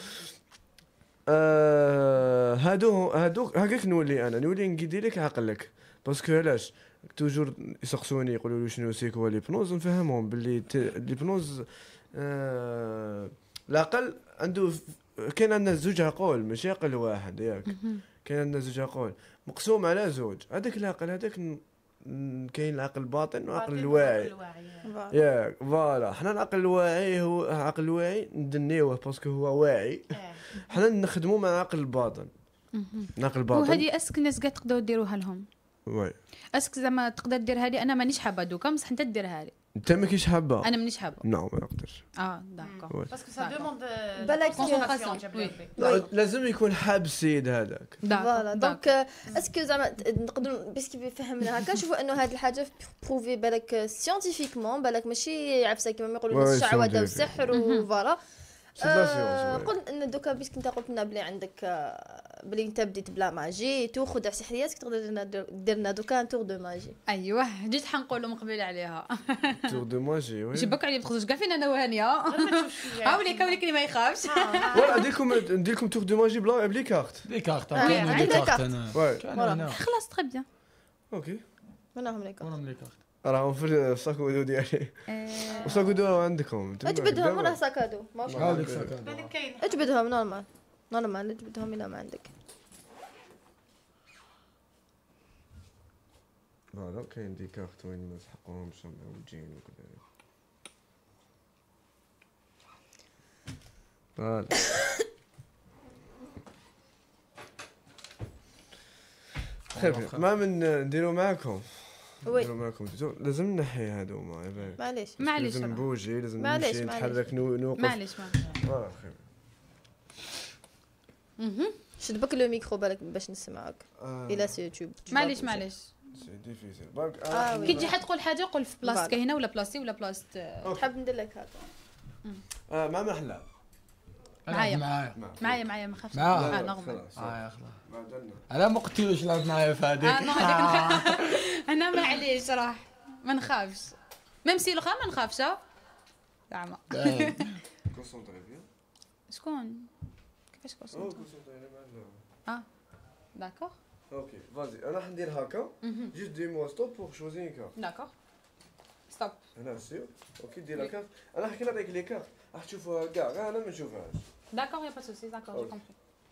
آه، هادو هادوك هكاك نولي انا نولي نقيدي لك عقلك باسكو علاش توجور يسقسوني يقولوا لي شنو سيك هو ليبنوز نفهمهم باللي ت- ليبنوز آه، العقل عنده ف- كاين عندنا زوج عقول ماشي عقل واحد ياك كاين عندنا زوج عقول مقسوم على زوج هذاك العقل هذاك ن- ن- كاين العقل الباطن والعقل الواعي ياك فوالا حنا العقل الواعي هو العقل الواعي ندنيوه باسكو هو واعي حنا نخدموا مع العقل الباطن ناقل باطل. وهذه اسك الناس كاع تقدروا ديروها لهم. وي اسك زعما تقدر ديرها لي انا مانيش حابه دوكا بصح انت ديرها لي. انت ما كيش حابه. انا مانيش حابه. نو ما نقدرش. اه داكور. باسكو سا دوموند بالك لازم يكون حاب السيد هذاك. فوالا دونك اسكو زعما نقدروا باسكو فهمنا هكا نشوفوا انه هذه الحاجه بروفي بالك سيانتيفيكمون بالك ماشي عفسه كيما ما يقولوا الشعوذه والسحر وفوالا. قلت ان دوكا باسكو انت قلت لنا بلي عندك بلي انت بديت بلا ماجي تو خدع سحرياتك تقدر دير لنا دوكا ان تور دو ماجي. ايوه جيت حنقولوا من قبل عليها تور دو ماجي. وي جبك علي تخرج كاع فينا انا وهانيه هاوليك هاوليك اللي ما يخافش. ولا نديركم نديركم تور دو ماجي بلا بلي كارت. لي كارت عندي كارت انا خلاص تري بيان. اوكي منهم لي كارت. منهم لي كارت راهم في الساكودو ديالي. الساكودو راه عندكم اجبدهم ولا ساكادو ما شاء الله. هذيك ساكادو بالك كاين اجبدهم نورمال نورمال اجبدهم الى ما عندك. فوالا كاين دي كارت وين ما تحقوهمش موجين وكذا. فوالا خير ما من نديرو معاكم. وي نديرو معاكم لازم نحي هادو ما يبان. معليش معليش لازم نبوجي لازم معليش، نمشي معليش. نتحرك نو- نوقف. معليش معليش. فوالا خير. شد بك لو ميكرو بالك باش نسمعك آه. الى سي يوتيوب. معليش معليش سي ديفيسيل دونك آه كي وي. تجي حد تقول حاجه قول في بلاصتك هنا ولا بلاصتي ولا بلاصه. تحب ندير لك هذا اه مع محلى معايا. معايا معايا معايا ما خافش. معايا. اه نورمال. خلاص معايا خلاص ما درنا. انا ما قلتيلوش لعب معايا في هذيك اه نو هذيك نخ- انا معليش راح ما نخافش ميم سي الاخرى ما نخافش زعما. كونسونطري بيان. شكون كيفاش او كونسونطر. كونسونطري مع اه داكور اوكي فازي انا حندير هكا جوست دي موا ستوب بور شوزي ان كارت. داكور ستوب. انا سير اوكي دير لا كارت. انا حكي نعطيك لي كارت راح تشوفوها كاع غير انا ما نشوفهاش. داكور يا با سوسي داكور جو كومبري.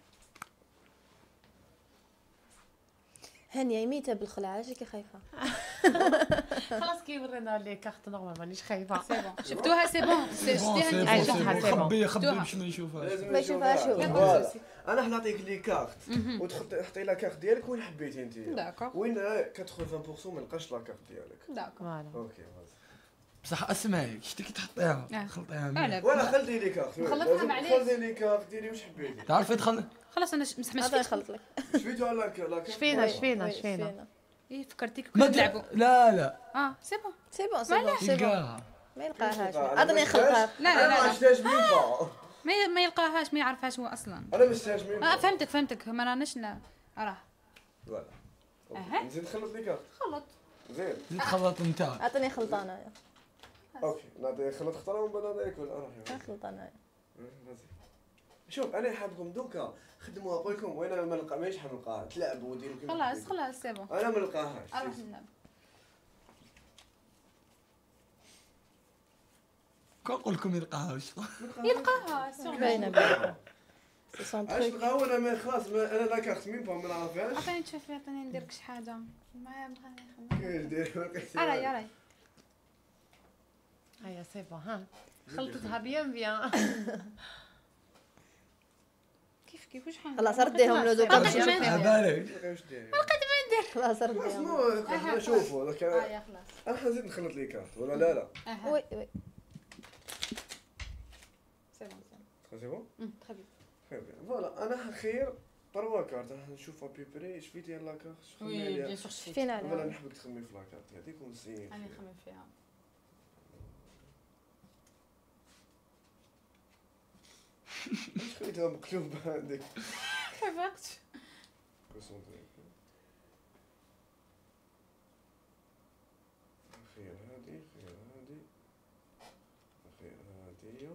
هانيه يميتها بالخلعه كي خايفه. خلاص كي ورينا لي كارت نورمال مانيش خايفه. سي بون شفتوها سي بون سي بون سي شفتيها بون انت. سي بون خبي خبي شفتوها. باش ما يشوفهاش. لازم ما يشوفهاش هو. فوالا. انا حنعطيك لي كارت وتحطي لا كارت ديالك وين حبيتي انت. داكور وين ثمانين بالمية ما لقاش لا كارت ديالك. داكور. فوالا اوكي فازي. بصح اسمعي شتي كي تحطيها آه. خلطيها على مليح. ولا خلي لي كارت. خلطها لازم معليش. خلي لي كارت ديري واش حبيتي. تعرفي تخل خلاص انا ش- مسح ما هذا شفتش. يخلط لك. شفيتو على لا كارت. شفينا شفينا شفينا اي فكرتيك ما كنا نلعبوا. لا لا اه سي بون. سي بون سي بون سي بون تلقاها ما يلقاهاش أنا عطني ما نخلطها. شفتهاش. لا لا انا ما لا, لا. عشتهاش مين با. ما ي- ما يلقاهاش ما يعرفهاش هو اصلا. انا ما شفتهاش مين اه با. فهمتك فهمتك ما راناش ن- راه فوالا. أوكي. أها. نزيد نخلط لي كارت. خلط. زين. زيد خلط انت. عطني خلطه انايا اوكي نعطي خلط خطره ومن بعد نعطيك ولا روحي. خلطه انايا. شوف انا حابكم دوكا خدموا عقولكم وانا ما نلقى ماهيش حنلقاها تلعبوا وديروا كيما خلاص حبيتوا. خلاص سي بون. انا ما نلقاهاش. اروح نلعب. كنقول لكم يلقاهاش يلقاها سيغ باينه باينه سي سون علاش تروك. نلقاها وانا ما خلاص ما انا لا كارت مين با ما نعرفهاش. عطيني تشوفي عطيني نديرك شي حاجه معايا بغا كيفاش داير ما لقيتش. راي راي هيا سي بون ها خلطتها بيان بيان. كيف كيف واش حن خلاص رديهم له دوكا باش أوكي. يشوفوا. عبالك واش داير. خلاص رديهم. اسمو خلينا نشوفوا ذاك اه يا خلاص انا حنزيد نخلط لي كارت ولا لا لا. اها وي وي سي بون سي سي بون بون تري بيان. خير بيان. فوالا انا حخير تروا كارت راح نشوفها بيبري شفيتي لا كارت شخمي وي عليها. بيان سور شفيت فينا ولا عليها. نحبك تخمي في لا كارت هذيك ونسيت. انا نخمم فيها واش خليتها مقلوبه عندك. كيفاش كونسونطري. خير هادي خير هادي خير هادي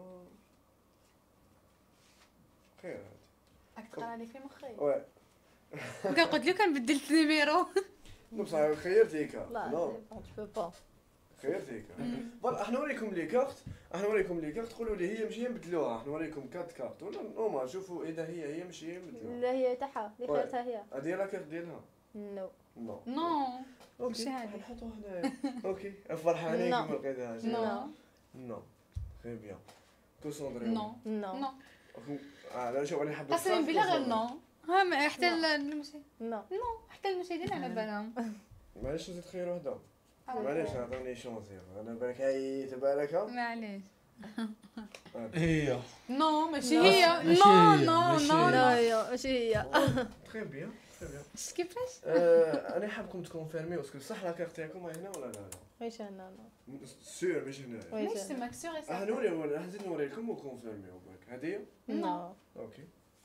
خير هادي. راك تقرا لي في مخي وي كان قلت له كان بدلت النيميرو نو بصح خيرتيكا. لا نو سي بون تو بو با. خيرتيكا. فوالا احنا نوريكم لي كارت احنا نوريكم لي كارت تقولوا لي هي ماشي هي نبدلوها. احنا نوريكم كارت كارت ولا نورمال شوفوا اذا هي هي ماشي هي نبدلوها. لا هي تاعها اللي وي. خيرتها هي. هذه لا كارت ديالها. نو نو نو اوكي ماشي هذه. نحطوها هنايا. اوكي فرحانين نو. كيما لقيتهاش. نو نو خير بيان كونسونطري. نو نو نو اه لا شوف انا حبيت قسما بالله غير نو ها ما- حتى ال- المشاهدين نو نو حتى المشاهدين على بالهم. معليش نزيد خير وحده معليش عطوني شونسي انا بالك عييت بالك معليش. هي نو ماشي نو. هي. ماشي نو هي، نو ماشي نو هي. لا نو. يا ماشي هي. تخي بيان تخي بيان شفت كيفاش؟ آه، انا حابكم تكونفيرمي اسكو صح لا كارت تاعكم هنا ولا لا لا واش انا سير مش هنا واش ماشي أنا؟ تماك سيغ اي اه نوري ولا نزيد نوري لكم وكونفيرمي وباك هذه نو اوكي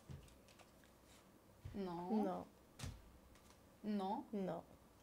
نو نو نو نو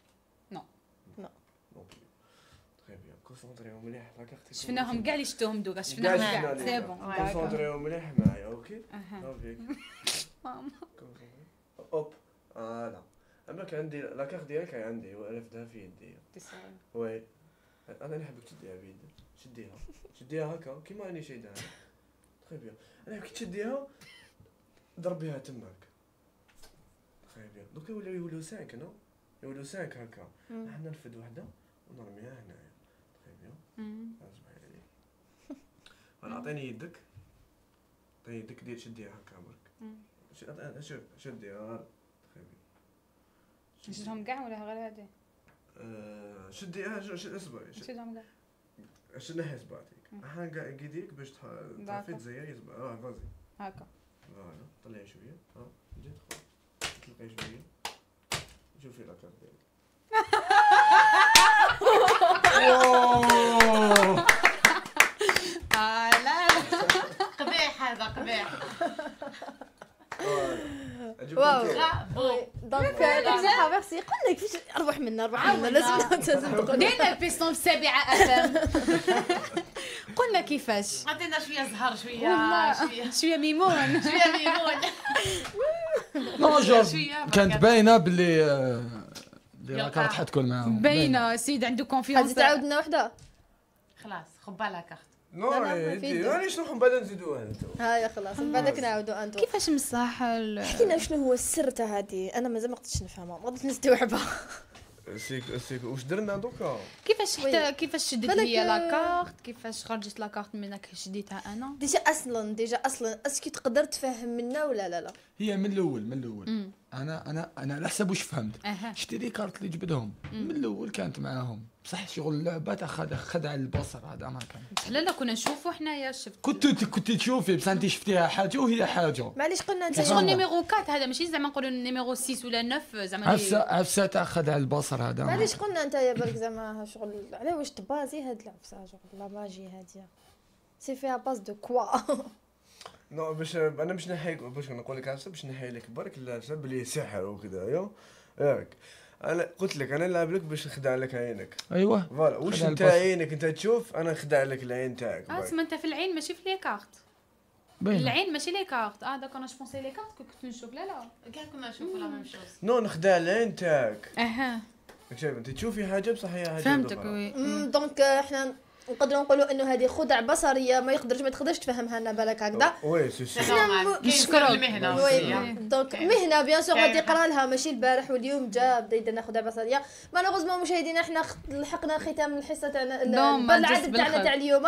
اوكي تخي بيان كونسونطريو مليح لا كارت شفناهم كاع اللي شفتوهم دوكا شفناهم كاع سي بون. كونسونطريو مليح معايا اوكي اها صافي ماما. اوب فوالا اما كان عندي لا كارت ديالك هي عندي وعرفتها في يدي وي انا نحبك تشديها بيدك شديها شديها هكا كيما راني شايدها تخي بيان انا كي تشديها ضربيها تماك تخي بيان دوكا يوليو يوليو سانك نو يوليو سانك هكا احنا نرفد وحده ونرميها هنايا تخي بيان اسمعي لي فوالا عطيني يدك عطيني يدك دير شديها هكا برك ش- شوف شديها تخي بيان نشدهم كاع ولا غير هادي؟ آه، شديها شو شو اصبري نشدهم كاع. شنو نحي صباعتك ها كاع ايديك باش تح- تعرفي داكور. تزيري صباع اه فازي هكا. فوالا طلعي شويه ها جيت تلقاي شويه شوفي لا كارت ديالك اه لا لا. قبيح هذا قبيح. واو عجبك وي دونك نرجع ميرسي قلنا كيفاش اربح منا اربح منا لازم لازم تقول دينا البيستون في سابعة افهم. قلنا كيفاش. عطينا شويه زهر شويه والله شويه شويه ميمون. شويه ميمون. لا جورج شوية كانت بركة. باينه باللي آه، اللي لا يلقاها. كارت حتكون معاهم باينه سيد عنده غادي كونفيونس. تعاود لنا وحده خلاص خبا لا كارت. نو لا، لا، يدي في راني شنو من بعد نزيدوها انتو هايا خلاص من بعدك نعاودوا انتو كيفاش مصح حكينا شنو هو السر تاع هذه انا مازال ما قدرتش نفهمها ما قدرتش نستوعبها سيك سيك واش درنا دوكا كيفاش حتى كيفاش شدت بالك، ليا آه، لاكارت كيفاش خرجت لاكارت منك شديتها انا. ديجا اصلا ديجا اصلا اسكي تقدر تفهم منا ولا لا لا هي من الاول من الاول مم. انا انا انا على حسب واش فهمت اها شتي لي كارت اللي جبدهم من الاول كانت معاهم بصح شغل اللعبه تاخذ خدع البصر هذا ما كان لا لا كنا نشوفوا حنايا شفت. كنت كنت تشوفي بصح انت شفتيها حاجه وهي حاجه معليش قلنا انت كيفاش شغل والله. نيميرو أربعة هذا ماشي زعما نقولوا نيميرو ستة ولا تسعة زعما عفسه عفسه تاع خدع البصر هذا معليش قلنا انت يا بالك زعما شغل على واش تبازي هاد العفسه شغل لا ماجي هاديه سي فيها باس دو كوا نو باش انا باش نحيك باش نقول لك عفسه باش نحي لك برك لا بلي سحر وكذا يا ياك انا قلت لك انا نلعب لك باش نخدع لك عينك ايوه فوالا واش خدع انت البصر. عينك انت تشوف انا نخدع لك العين تاعك اه برك. تسمى انت في العين ماشي في لي كارت. باينه العين ماشي لي كارت. اه داك انا جو بونسي لي كارت كنت نشوف لا لا. كاع كنا نشوفوا لا ميم شوز. نو نخدع العين تاعك اها شايف انت تشوفي حاجه بصح هي حاجه فهمتك أخرى. وي. دونك احنا نقدروا نقولوا انه هذه خدع بصريه ما يقدرش ما تقدرش تفهمها لنا بالك هكذا وي سي سي نشكرك. المهنه وي دونك مهنه بيان سور غادي يقرا لها ماشي البارح واليوم جا بدا يدير لنا خدع بصريه مالوغوزمون مشاهدينا احنا خ- لحقنا ختام الحصه تاعنا دوم، العدد جست تاعنا بالخير. تاع اليوم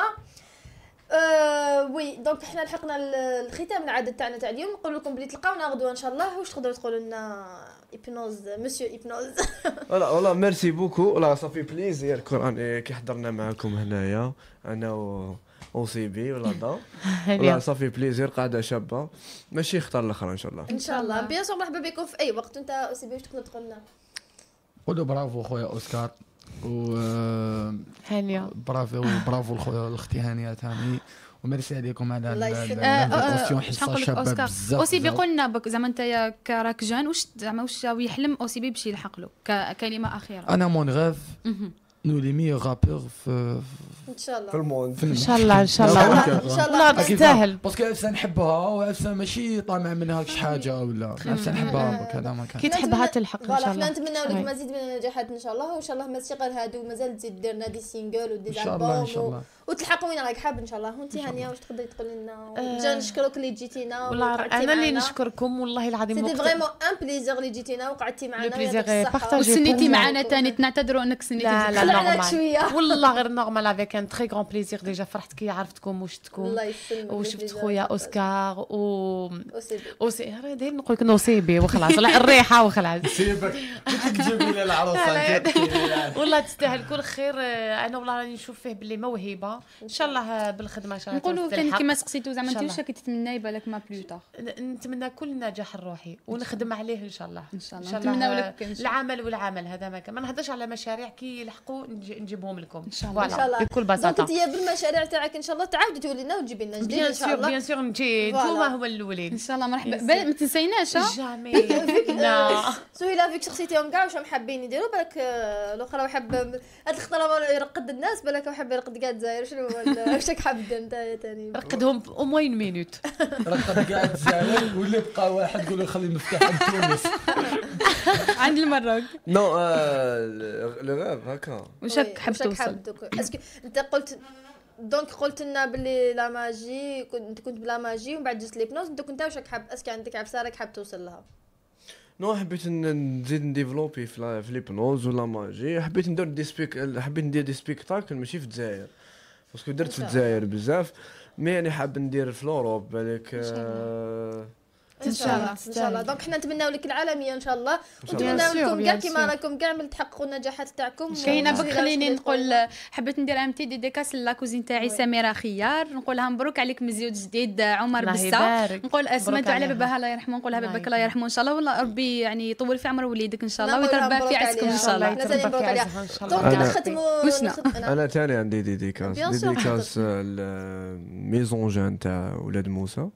آه وي دونك احنا لحقنا ال- الختام العدد تاعنا تاع اليوم نقول لكم بلي تلقاونا غدوه ان شاء الله واش تقدروا تقولوا لنا ايبنوز مسيو ايبنوز فوالا والله ميرسي بوكو والله صافي بليزير كون كي حضرنا معكم هنايا انا و او سي بي ولا ضا والله صافي بليزير قاعده شابه ماشي خطر الاخر ان شاء الله ان شاء الله بيان سور مرحبا بكم في اي وقت انت اوسي واش تقدر تقول لنا قولوا برافو خويا اوسكار و هانيه برافو برافو لخويا الاختي هانيه ثاني وميرسي عليكم على الله ال- يسلمك. ال- آه، آه، الانفيتاسيون شحال حصه نقول لك شابه اوسكار بزاف اوسي بي بزاف. قلنا بك زعما انت يا كراك جان واش زعما واش راهو يحلم اوسي بي باش يلحق له ككلمه اخيره. انا مون غاف مهم. نو لي ميور رابور في ان شاء الله في الموند ان شاء الله، إن شاء الله. ان شاء الله تستاهل. باسكو عفسه نحبها وعفسه ماشي طامع منها كش حاجه ولا عفسه نحبها بك هذا ما كان كي تحبها تلحق ان فوالا شاء حنا الله. نتمناو لك وي. مزيد من النجاحات ان شاء الله وان شاء الله ماشي غير هادو مازال تزيد دير لنا دي سينجل ودي ان شاء الله ان شاء البوم الله وتلحقوا وين راك حاب ان شاء الله. وانت هانيه واش تقدري تقولي لنا؟ آه. جا نشكرك اللي جيتينا والله وقعدتي انا اللي معنا. نشكركم والله العظيم. سيتي فريمون ان بليزير اللي جيتينا وقعدتي معنا. لو بليزير بارطاجي وسنيتي معنا ثاني، نعتذروا انك سنيتي. لا لا خلعناك نورمال شويه. والله غير نورمال افيك ان تري غران بليزير. ديجا فرحت كي عرفتكم وشفتكم الله يسلمك. وشفت خويا اوسكار و أوسيبي. اوسي داير نقول لك نصيبي وخلاص. لا الريحه وخلاص. سيبك تجيبي لي العروسه. والله تستاهل كل خير. انا والله راني نشوف فيه باللي موهبه ان شاء الله بالخدمه ان شاء الله. نقولوا ثاني تلحق. كيما سقسيتو زعما إن شاء انت الله. واش كتتمناي بالك ما بلوطار؟ ن- نتمنى كل النجاح الروحي ونخدم عليه ان شاء الله. ان شاء الله إن شاء نتمناو الله لك إن شاء الله. العمل والعمل هذا ما كان. ما نهضرش على مشاريع كي يلحقوا نجي- نجيبهم لكم إن شاء الله. ان شاء الله بكل دونك بساطه. انت بالمشاريع تاعك ان شاء الله تعاودي تولي لنا وتجيبي لنا جديد بيان ان شاء سور الله. بيان سور نجي فوالا. نتوما هما الاولين. ان شاء الله مرحبا. Yes. بل- ما تنسيناش ها؟ جامي لا سهيله فيك شخصيتهم كاع واش حابين يديروا بالك آه، الاخرى وحاب هاد الخطره يرقد الناس بالك وحاب يرقد كاع الجزائر. شنو هو- واش راك حاب دير نتايا ثاني؟ رقدهم او موين مينوت. رقد قاعد الجزائر واللي بقى واحد قول له خلي المفتاح عند تونس. عند المروك. نو لو غاف هكا. واش راك حاب توصل؟ اسكو انت قلت دونك قلت لنا باللي لا ماجي كنت كنت بلا ماجي ومن بعد جات ليبنوز. انت كنت واش راك حاب اسكو عندك عفسه راك حاب توصل لها؟ نو حبيت ن- نزيد نديفلوبي في لا- في ليبنوز ولا ماجي. حبيت ندير دي سبيك حبيت ندير دي سبيكتاكل ماشي في الجزائر باسكو درت في الجزائر بزاف. مي يعني حاب ندير في الاوروب بالك. آه، ان شاء الله ان شاء الله. دونك حنا نتمناو لك العالميه ان شاء الله شاء الله. ونتمناو Bien sûr, لكم كاع bien كيما sûr. راكم كاع من تحققوا النجاحات تاعكم. كاينه وسهيلة بك واش خليني تقدري نقول تقولي؟ حبيت ندير ام تي ديديكاس لاكوزين تاعي سميره خيار. نقولها مبروك عليك مزيود جديد عمر الله بسا. يبارك. نقول اسماء على عليها. باباها الله يرحمه. نقولها الله باباك الله يرحمه ان شاء الله. والله ربي يعني يطول في عمر وليدك ان شاء الله نقولها ويتربى مبروك في عزكم ان عليها. شاء الله. الله ثاني مبروك عليها. ان شاء دونك الله. نختموا وشنا؟ نخت- أنا- انا ثاني عندي ديديكاس Bien sûr. ديديكاس الميزون جان تاع ولاد موسى.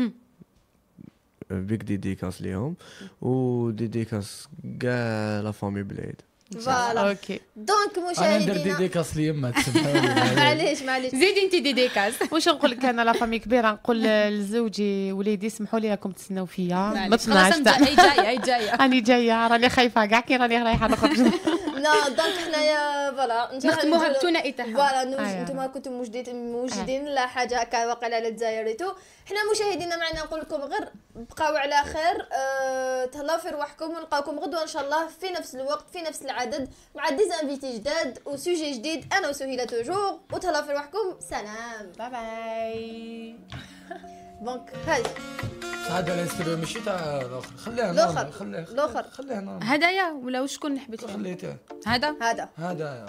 بيك ديديكاس ليهم وديديكاس كاع لا فامي بليد. فوالا اوكي. دونك انا ندير مشاهدينا ديديكاس ليما تسمحوا معليش معليش زيد انت ديديكاس. واش نقول لك انا لا فامي كبيره نقول لزوجي وليدي سمحوا لي راكم تسناو فيا ما معليش. تصنعش خلاص انت اي جايه اي جايه. راني جايه راني خايفه كاع كي راني رايحه نخرج. لا دونك حنايا فوالا نختموها بثنائي تاعها. فوالا نوج- آه. نتوما كنتم موجودين موجودين لا حاجه هكا واقع على الجزائر تو. حنا مشاهدينا معنا نقول لكم غير بقاو على خير. أه تهلاو في رواحكم ونلقاوكم غدوه ان شاء الله في نفس الوقت في نفس العدد مع ديزانفيتي جداد وسوجي جديد. انا وسهيله توجور وتهلاو في رواحكم. سلام باي باي. دونك هذه هذا الانستغرام ماشي تاع الاخر. خليها الآخر. نورمال. خليها الآخر. خليها نورمال. هدايا ولا وشكون حبيت خليته هذا؟ هذا هذا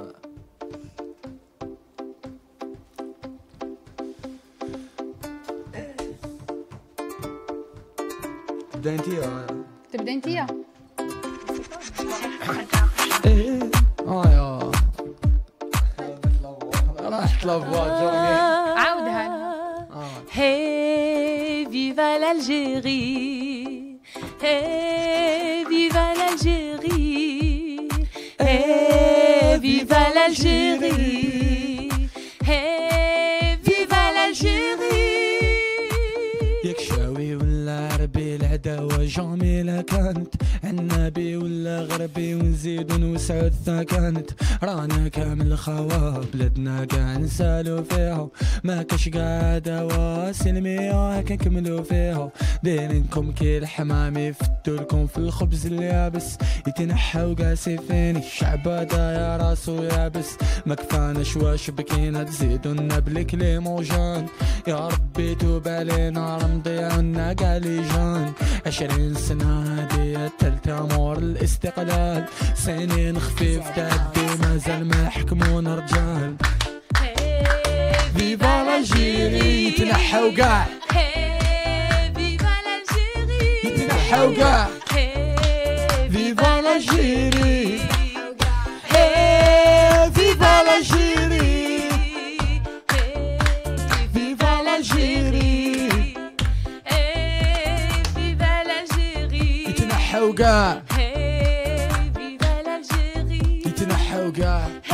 تبدا انت تبدا انت يا اه يا راحت لافوا جوني. عاودها. Hey, viva l'Algérie. Hey, viva l'Algérie. Hey, viva l'Algérie. Hey, viva l'Algérie. ياك شاوي ولا عربي العداوة جميلة كانت عنابي ولا غربي ونزيد ونوسعو الثكانت. رانا كامل خوا بلادنا قاع نسالو فيها ما كاش قاع دوا سلمية هاك نكملو فيها. دايرينكم كي الحمامي فتولكم في الخبز اليابس يتنحاو قاع سيفين الشعب هذا يا راسو يابس. ما كفاناش واش بكينا تزيدو لنا بالكليموجان. يا ربي توب علينا راه مضيعونا قاع لي جان. عشرين سنة هادي التالتة مور الاستقلال سنين خفيف تعدي مازال ما حكمونا رجال. فيفا لالجيري يتنحاو قاع يتنحاو قاع فيفا لالجيري فيفا لالجيري فيفا لالجيري يتنحاو قاع يتنحاو قاع